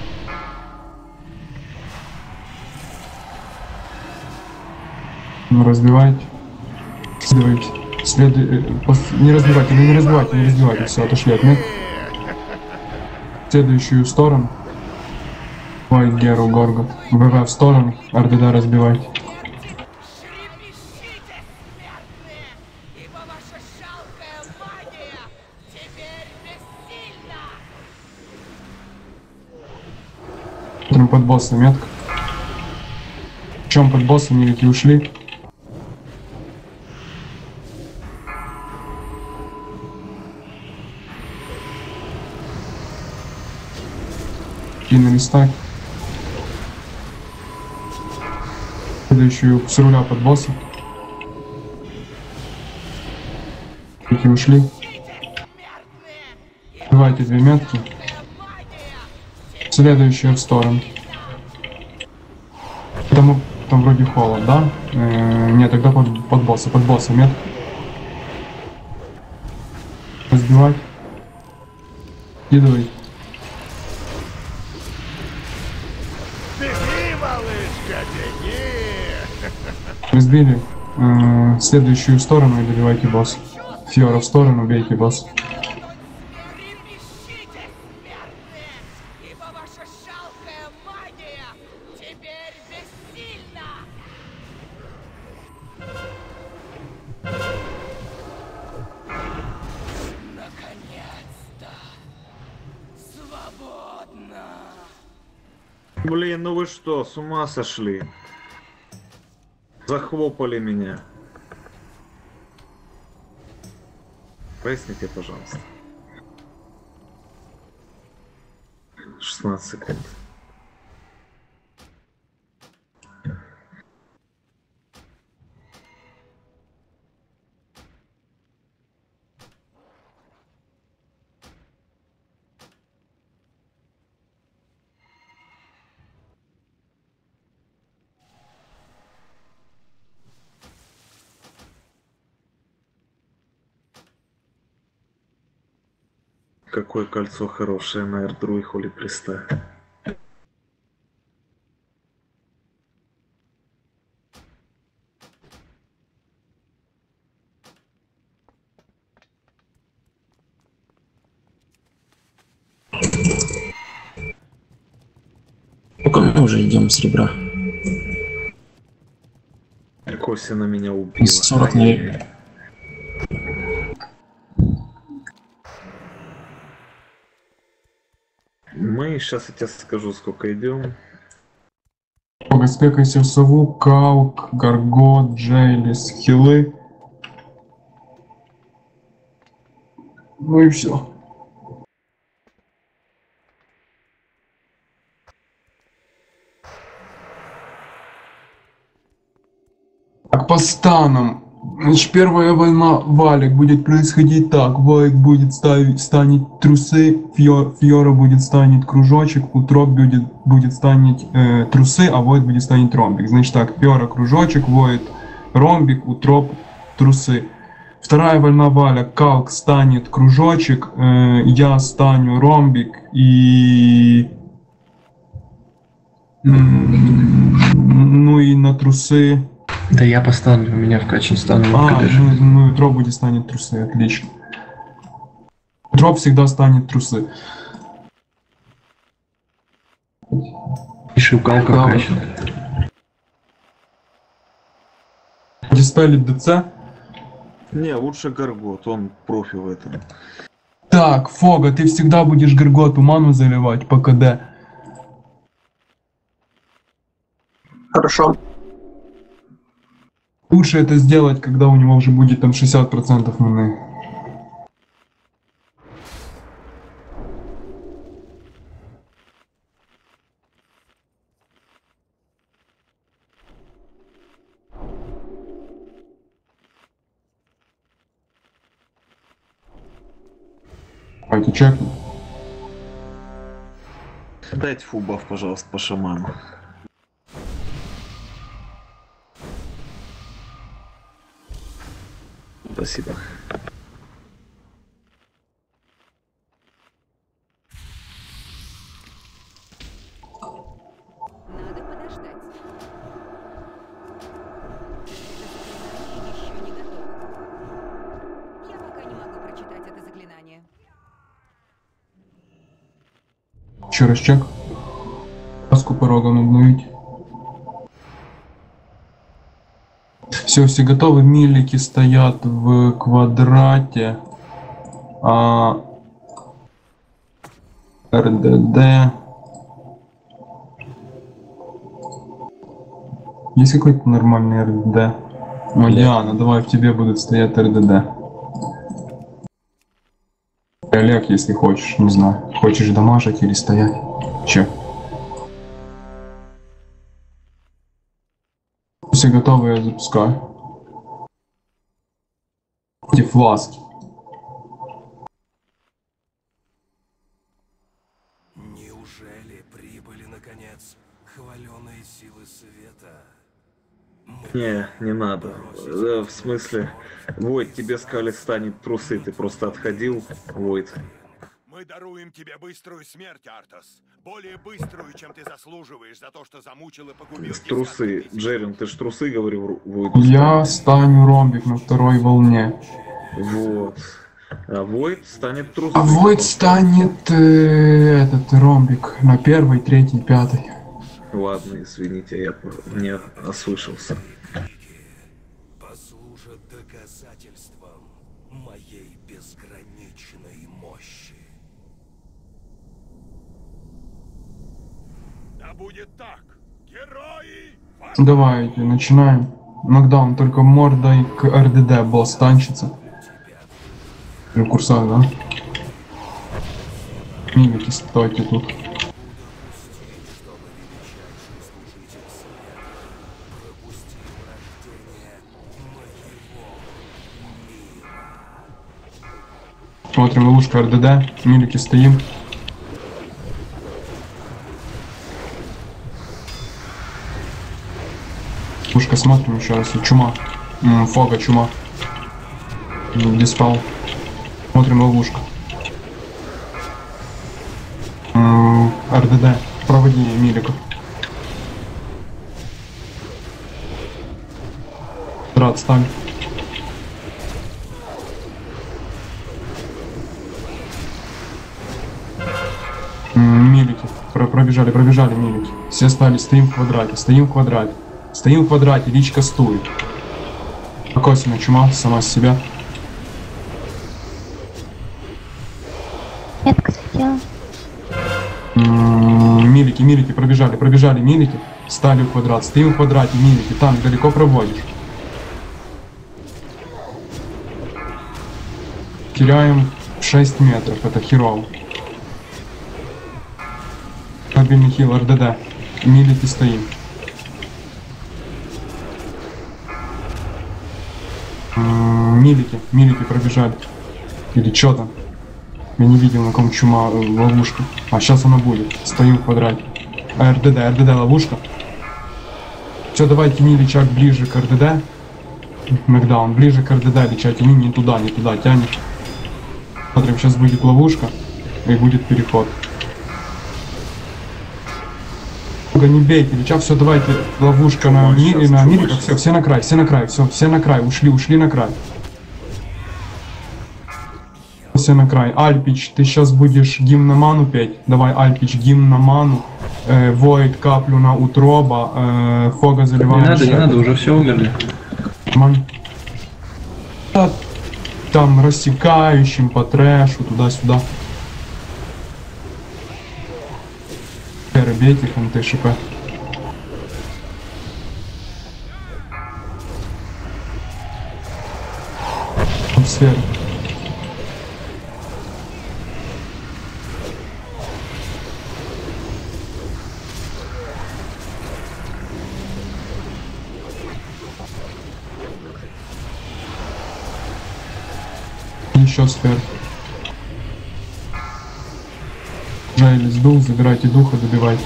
Speaker 2: Разбивайте. Не разбивайте, все, отошли от метки. Следующую сторону. Вайт Геру Горго. ВВ в сторону, РДД разбивайте. Смотрим под босса метка. В чем под босса милики ушли? Кинули стак. Следующую с руля под босса. Милики ушли. Давайте две метки. Следующая в сторону. Там вроде холод, да? Нет, тогда под босса метка. Разбивать. Кидывай.
Speaker 14: Беги, малышка, беги!
Speaker 2: Разбили. Следующую сторону и добивайте босса. Фьора в сторону, бейте босса.
Speaker 6: Блин, ну вы что, с ума сошли? Захлопали меня. Поясните, пожалуйста. 16 секунд. Какое кольцо хорошее на Эрдру и Холи Приста.
Speaker 7: Сколько мы уже идем с ребра?
Speaker 6: Косина меня убила.
Speaker 7: 40 наверное.
Speaker 6: Мы сейчас я тебе скажу, сколько идем.
Speaker 2: Спекайся в сову, Каук, Гаргот, Джейлис, хилы. Ну и все. Так, по станам. Значит, первая волна валик будет происходить так. Валик будет станет трусы, Фьора будет станет кружочек, Утроп будет станет трусы, а Войд будет станет ромбик. Значит так, Фьора кружочек, Войд ромбик, Утроп трусы. Вторая волна валя, Калк станет кружочек, я стану ромбик и... Ну и на трусы...
Speaker 1: Да я поставлю, у меня в качестве стану.
Speaker 2: Ну и Утроп будет станет трусы, отлично. Утроп всегда станет трусы.
Speaker 1: Пиши Калка качан.
Speaker 2: Диспелить ДЦ?
Speaker 6: Не, лучше Горгот, он профи в этом.
Speaker 2: Так, Фога, ты всегда будешь Горготу ману заливать по КД.
Speaker 12: Хорошо.
Speaker 2: Лучше это сделать, когда у него уже будет там 60% маны. Давайте чекнем.
Speaker 6: Дайте фубаф, пожалуйста, по шаману. Спасибо.
Speaker 10: Надо подождать. Заклинание еще не готово. Я пока не могу прочитать это заклинание.
Speaker 2: Еще раз чек. Паску порогом обновить. Все готовы. Милики стоят в квадрате. РДД. Есть какой-то нормальный РДД? Ну, Диана, давай в тебе будут стоять РДД. Олег, если хочешь, не знаю. Хочешь дамажить или стоять? Че? Все готовы, я запускаю. Эти фласки.
Speaker 13: Неужели прибыли, наконец, хваленые силы света?
Speaker 6: Не надо. В смысле, Войд, тебе сказали станет трусы, ты просто отходил, Войд.
Speaker 14: Мы даруем тебе быструю смерть, Артас. Более быструю, чем ты заслуживаешь за то, что замучил и погубил.
Speaker 6: Трусы. Джерин, ты ж трусы говорил, Войд?
Speaker 2: Я стану ромбик на второй волне.
Speaker 6: Вот. А Войд станет трусы.
Speaker 2: А Войд станет этот ромбик на первой, третьей, пятой.
Speaker 6: Ладно, извините, я не ослышался.
Speaker 13: Послужат доказательством моей безграничной мощи.
Speaker 14: Да будет так! Герои!
Speaker 2: Давайте, начинаем. Нокдаун только мордой к РДД, босс танчится. Курсак, да? Мимики, стойте тут. Смотрим, ловушка РДД, милики стоим. Ловушка смотрим еще раз, чума. Фога, чума. Диспал. Смотрим ловушку. РДД, проводи миликов. Рад, стань. Милики, пробежали милики. Все стали, стоим в квадрате, личка стует. Косина чума, сама с себя.
Speaker 5: Метка слетела.
Speaker 2: Милики, пробежали милики. Стали в квадрат, стоим в квадрате, милики, танк далеко проводишь. Теряем 6 метров, это херово. Мобильный хил, РДД. Милики стоим. Милики пробежали. Или что там? Я не видел, на ком чума ловушка. А сейчас она будет. Стоим в квадрате. РДД ловушка. Все, давайте миличак ближе к РДД. Нокдаун, ближе к РДД лечать. Не туда, тянет. Смотрим, сейчас будет ловушка. И будет переход. Не бейте, леча, все, давайте. Ловушка на миликах. Все на край, все на край. Ушли на край. Все на край. Альпич, ты сейчас будешь гимн на ману петь. Давай, Альпич, гимн на ману. Войд, каплю на утроба. Фога заливаем.
Speaker 1: Не надо, уже все умерли.
Speaker 2: Там рассекающим по трэшу, туда-сюда. Бейте, ханты, ШП. Сфера. Еще сфер. Жайли сдул, забирайте духа, добивайте.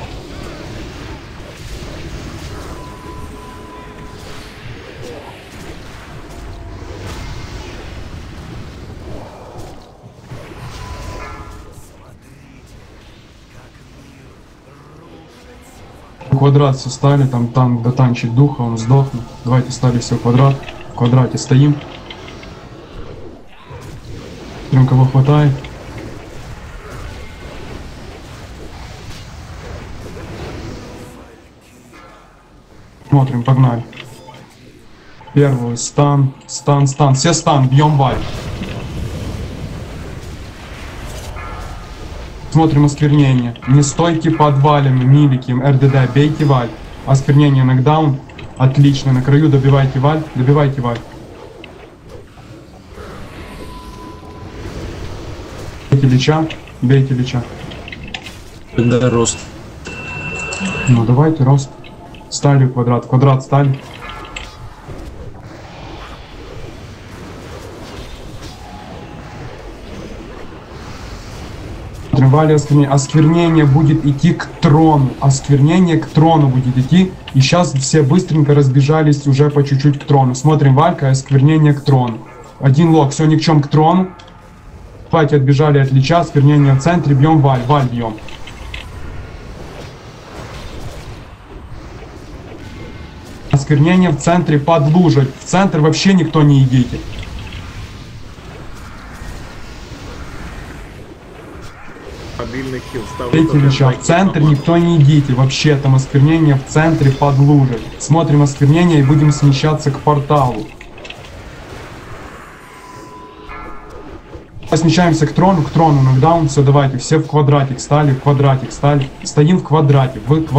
Speaker 2: Квадрат все стали, там танк дотанчит духа, он сдохнет. Давайте стали все в квадрат. В квадрате стоим. Смотрим, кого хватает. Смотрим, погнали. Первый стан. Все стан, бьем валь. Смотрим осквернение. Не стойте под валями, милики, РДД, бейте валь. Осквернение, нокдаун. Отлично, на краю добивайте валь. Добивайте валь. Бейте лича.
Speaker 7: Когда рост.
Speaker 2: Ну давайте рост. Стали в квадрат стали. Вали осквернение будет идти к трону. Осквернение к трону будет идти. И сейчас все быстренько разбежались уже по чуть-чуть к трону. Смотрим, валька, осквернение к трону. Один лог, все ни к чем к трону. Давайте отбежали от лича, осквернение в центре, бьем валь бьем. Осквернение в центре под лужей. В центр вообще никто не идите. Бейте лича, в центр никто не идите. Вообще там осквернение в центре под лужей. Смотрим осквернение и будем смещаться к порталу. Смещаемся к трону, нокдаун, все, давайте, все в квадратик стали. Стоим в квадрате.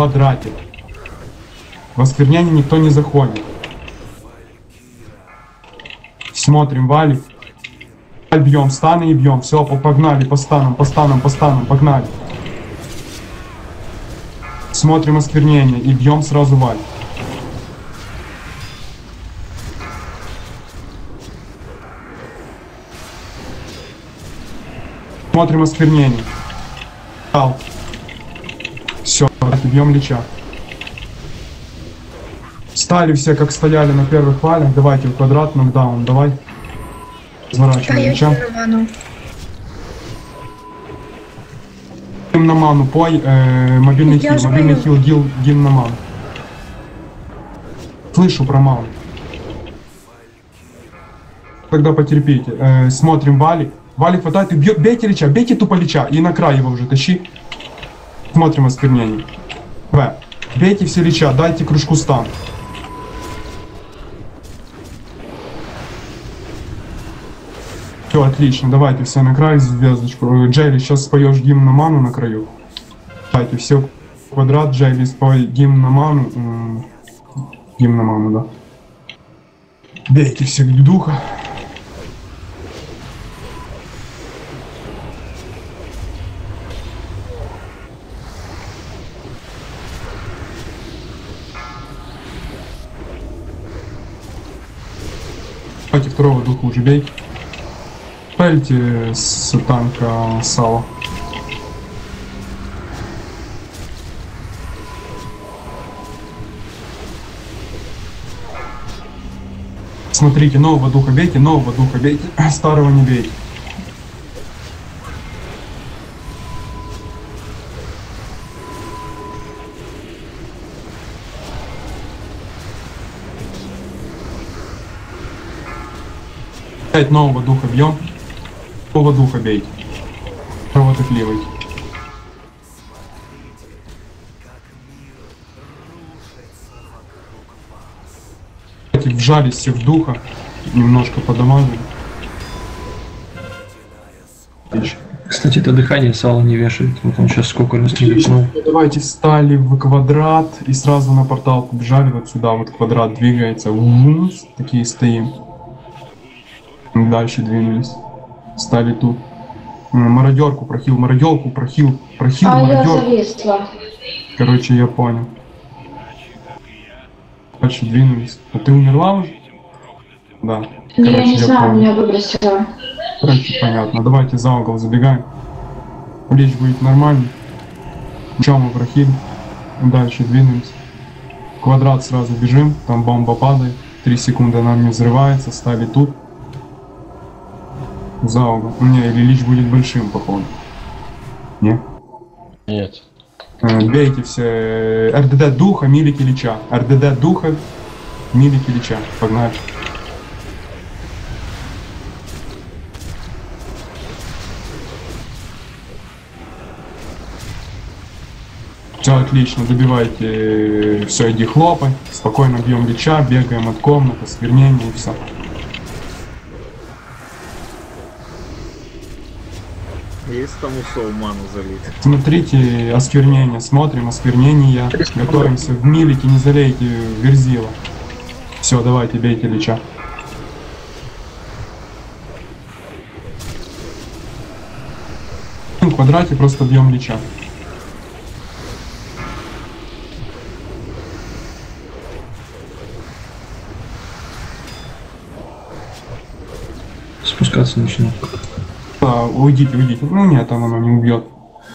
Speaker 2: В осквернение никто не заходит. Смотрим, вали. Бьем, станы и бьем. Все, погнали, по станам, погнали. Смотрим осквернение и бьем сразу валь. Смотрим осквернение. Все, бьем лича. Стали все, как стояли на первых валях. Давайте в квадрат, нокдаун, давай. Разворачиваем лича. Гимн на ману, пой, мобильный хил, гимн на ману. Слышу про ману. Тогда потерпите. Смотрим вали. Вали хватает и бьет, бейте тупо лича, и на край его уже тащи. Смотрим осквернение. Бейте все лича, дайте кружку стан. Все, отлично, давайте все на край, звездочку. Джейли, сейчас споешь гимн на ману на краю. Давайте все в квадрат, Джейли, спой гимн на ману. Гимн на ману, да. Бейте все духа. Давайте второго духа уже бейте. Пальте с танка сало. Смотрите, нового духа бейте, старого не бейте. Опять нового духа бьем, нового духа бейте, кровотокливайте. Вжались все в духа, немножко подамажили.
Speaker 1: Кстати, это дыхание сало не вешает. Вот он сейчас сколько раз не вешнул.
Speaker 2: Давайте встали в квадрат и сразу на портал побежали вот сюда. Вот квадрат двигается. Такие стоим. Дальше двинулись. Стали тут. Мародерку прохил, прохил,
Speaker 15: я зависла.
Speaker 2: Короче, я понял. Дальше двинулись. А ты умерла уже? Да. Короче,
Speaker 15: я не знаю,
Speaker 2: понял.
Speaker 15: меня выбросило.
Speaker 2: Короче, понятно. Давайте за угол забегаем. Лечь будет нормально. Чем мы прохили. Дальше двинулись. Квадрат сразу бежим. Там бомба падает. 3 секунды она не взрывается. Стали тут. За угол. У меня или лич будет большим, походу. Нет?
Speaker 4: Нет.
Speaker 2: Бейте все. РДД духа, милики лича. РДД духа, милики лича. Погнали. Все отлично, добивайте, все, иди хлопай, спокойно бьем лича, бегаем от комнаты, осквернение и все.
Speaker 6: Есть там усов ману залить.
Speaker 2: Смотрите, осквернение, смотрим, осквернение, готовимся, в милике не залейте верзила. Все, давайте, бейте лича. В квадрате просто бьем лича.
Speaker 1: Спускаться начну.
Speaker 2: Да, уйдите. Ну нет, там оно не убьет.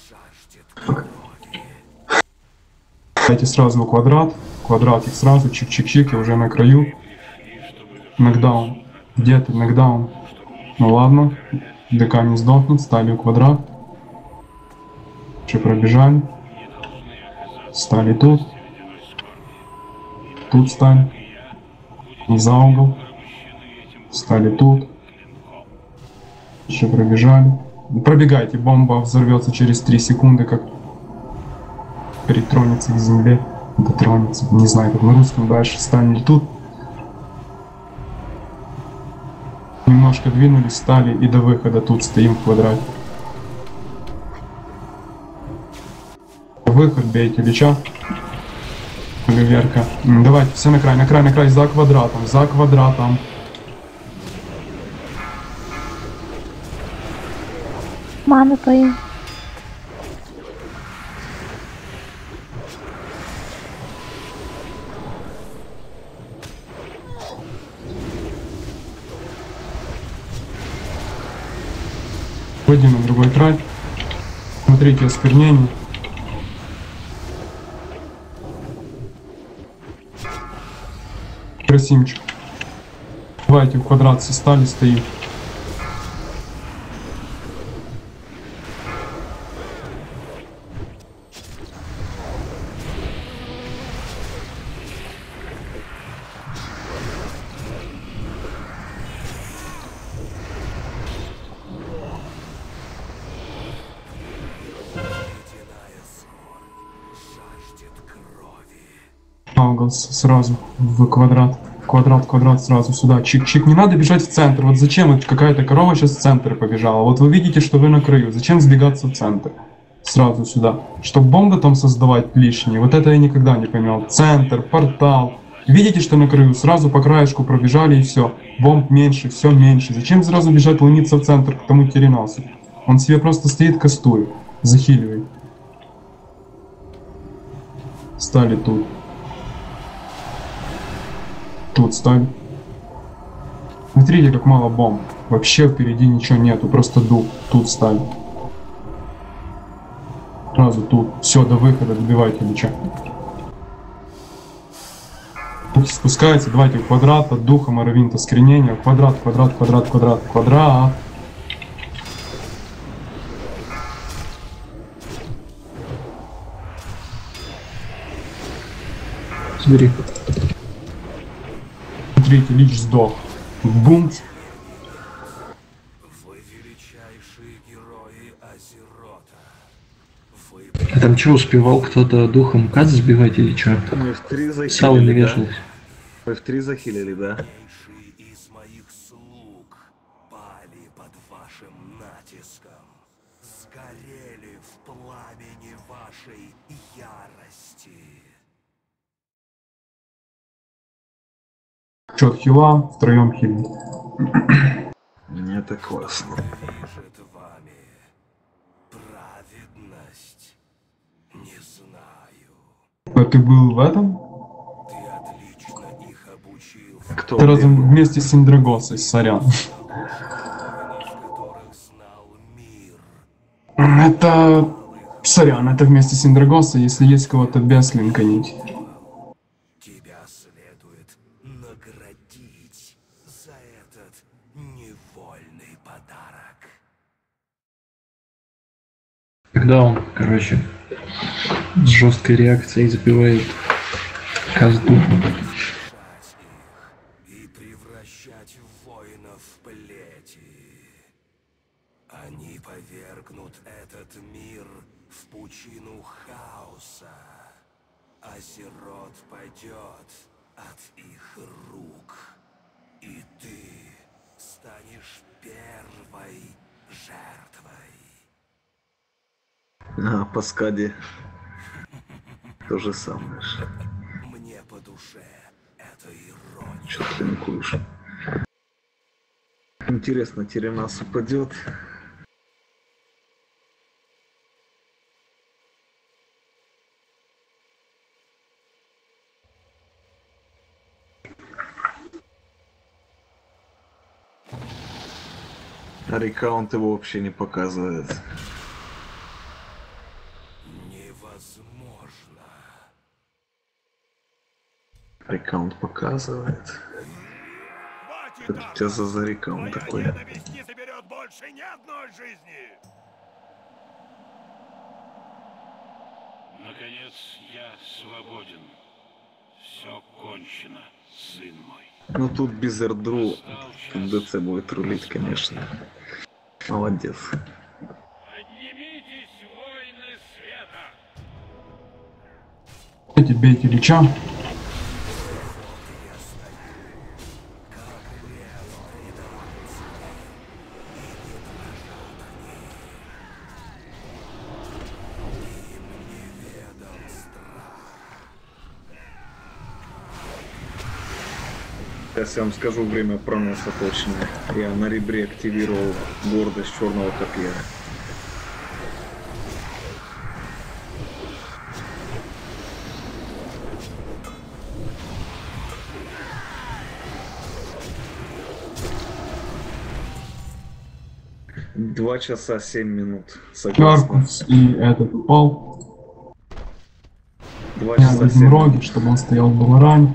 Speaker 2: Дайте сразу квадрат. Квадратик сразу, чик-чик-чик, я уже на краю. Нокдаун. Где ты? Нокдаун. Ну ладно. ДК не сдохнет, стали у квадрат. Еще пробежали. Стали тут. Тут стали. Не за угол. Стали тут. Еще пробежали. Пробегайте, бомба взорвется через 3 секунды, как перетронется к земле. Дотронется, не знаю, как на русском дальше. Стали тут. Немножко двинулись, стали и до выхода тут стоим в квадрате. Выход, бейте лича. Гаверка. Давайте, все на край, за квадратом.
Speaker 5: Ману пою.
Speaker 2: Выйди на другой край. Смотрите осквернение. Красимчик. Давайте в квадрат все стали, стоим. Сразу в квадрат. Квадрат сразу сюда. Чик-чик. Не надо бежать в центр. Вот зачем вот какая-то корова сейчас в центр побежала? Вот вы видите, что вы на краю. Зачем сбегаться в центр? Сразу сюда. Чтобы бомбы там создавать лишние. Вот это я никогда не понимал. Центр, портал. Видите, что на краю? Сразу по краешку пробежали и все. Бомб меньше, все меньше. Зачем сразу бежать ломиться в центр к тому Киринасу? Он себе просто стоит, кастует. Захиливает. Стали тут. Тут стали. Смотрите, как мало бомб. Вообще впереди ничего нету, просто дух. Тут стали. Сразу тут. Все, до выхода добивайте Лича. Спускается, давайте в квадрат, от духа Моровинта скринения. Квадрат, квадрат, квадрат, квадрат, квадрат.
Speaker 1: Смотри.
Speaker 2: Смотрите, Лич сдох. Бум.
Speaker 13: Вы величайшие герои Азерота.
Speaker 1: А там что, успевал кто-то духом кат сбивать или что?
Speaker 6: Мы в 3 захилили,
Speaker 1: Сало не
Speaker 6: да?
Speaker 1: вешалось.
Speaker 6: Мы в 3 захилили, да?
Speaker 13: Из моих слуг пали под вашим натиском. Сгорели в пламени вашей ярости.
Speaker 2: Чё, хила, втроем хилим.
Speaker 6: Это классно.
Speaker 13: Движет вами праведность. Не знаю.
Speaker 2: А ты был в этом?
Speaker 13: Ты отлично их обучил.
Speaker 6: Кто?
Speaker 2: Ты разом вместе с Индрагосой, сорян. Это... Сорян, это вместе с Индрагосой, если есть кого-то без линканить.
Speaker 13: Тебя следует наградить за этот невольный подарок.
Speaker 1: Когда он, короче, с жесткой реакцией забивает каст духом.
Speaker 13: И превращать воинов в плети. Они повергнут этот мир в пучину хаоса. Азерот падет от их рук. И ты станешь первой жертвой.
Speaker 6: А, по скаде. То же самое же.
Speaker 13: Мне по душе это ирония.
Speaker 6: Чё ты линкуешь? Интересно, Теренас упадет? А рекаунт его вообще не показывает.
Speaker 13: Невозможно.
Speaker 6: Рекаунт показывает. Это у тебя за рекаунт такой?
Speaker 14: Ненависть не заберет больше ни одной жизни.
Speaker 16: Наконец я свободен. Все кончено, сын мой.
Speaker 6: Ну тут без Эрдру ДЦ будет рулить, конечно. Молодец.
Speaker 16: Поднимитесь, воины света!
Speaker 2: Бейте Лича.
Speaker 6: Сейчас я вам скажу время проноса точное. Я на ребре активировал гордость черного копья. Два часа 7 минут. Согласен.
Speaker 2: Гаркус и этот упал.
Speaker 6: 2
Speaker 2: Я
Speaker 6: часа
Speaker 2: в
Speaker 6: 7
Speaker 2: роге,
Speaker 6: минут.
Speaker 2: чтобы он стоял в Баларане.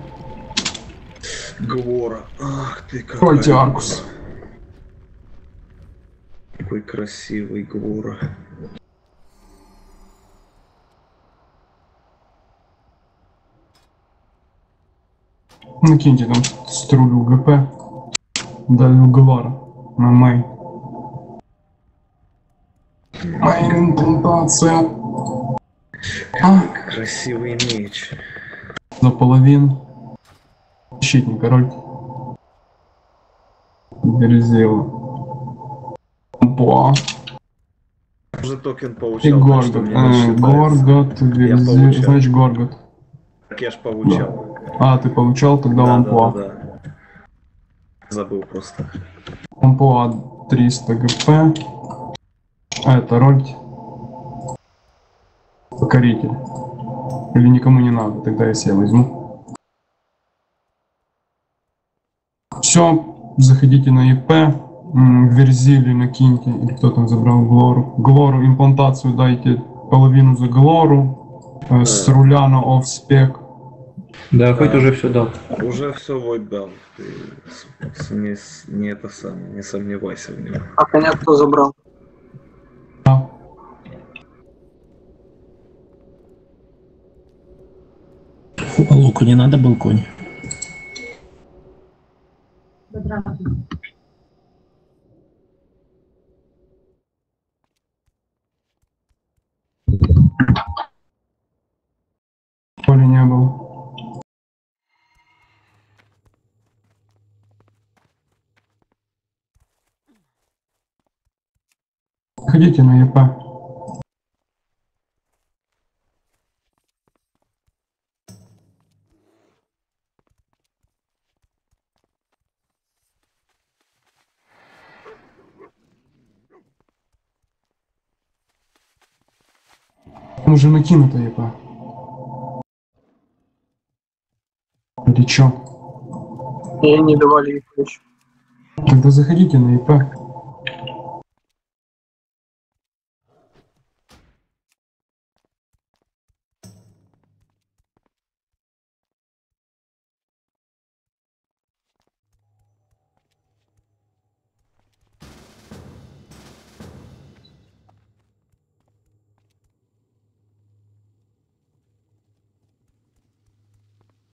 Speaker 6: Гвора. Ах ты какой.
Speaker 2: Кройте Аркус.
Speaker 6: Какой красивый Гвора.
Speaker 2: Накиньте там струлю ГП. Даю Гвара на мэй. Интентация.
Speaker 6: Красивый меч.
Speaker 2: За половину. Защитник, король. Березила. Опа.
Speaker 6: Уже токен
Speaker 2: И
Speaker 6: получал, так что
Speaker 2: Горгот.
Speaker 6: мне не считается.
Speaker 2: Горгот,
Speaker 6: Я
Speaker 2: Березила.
Speaker 6: получал.
Speaker 2: Значит Горгот.
Speaker 6: Так я ж получал.
Speaker 2: А, ты получал тогда лампуа.
Speaker 6: Да. Забыл просто.
Speaker 2: Лампуа 300 ГП. А это роль. Покоритель. Или никому не надо, тогда я себе возьму. Все, заходите на ИП, Верзили накиньте, или кто там забрал Глору. Глору имплантацию дайте половину за Глору, с руля на офспек.
Speaker 1: Да, хоть уже все дал.
Speaker 6: Уже все Войд дал. Ты не это самое, не сомневайся в нем.
Speaker 12: А коня кто забрал?
Speaker 2: Да.
Speaker 7: А луку не надо был конь?
Speaker 2: Коли не был. Ходите на ЕП. Уже накинуто ЕП. Или чё?
Speaker 12: Ей не давали их еще.
Speaker 2: Тогда заходите на ИП.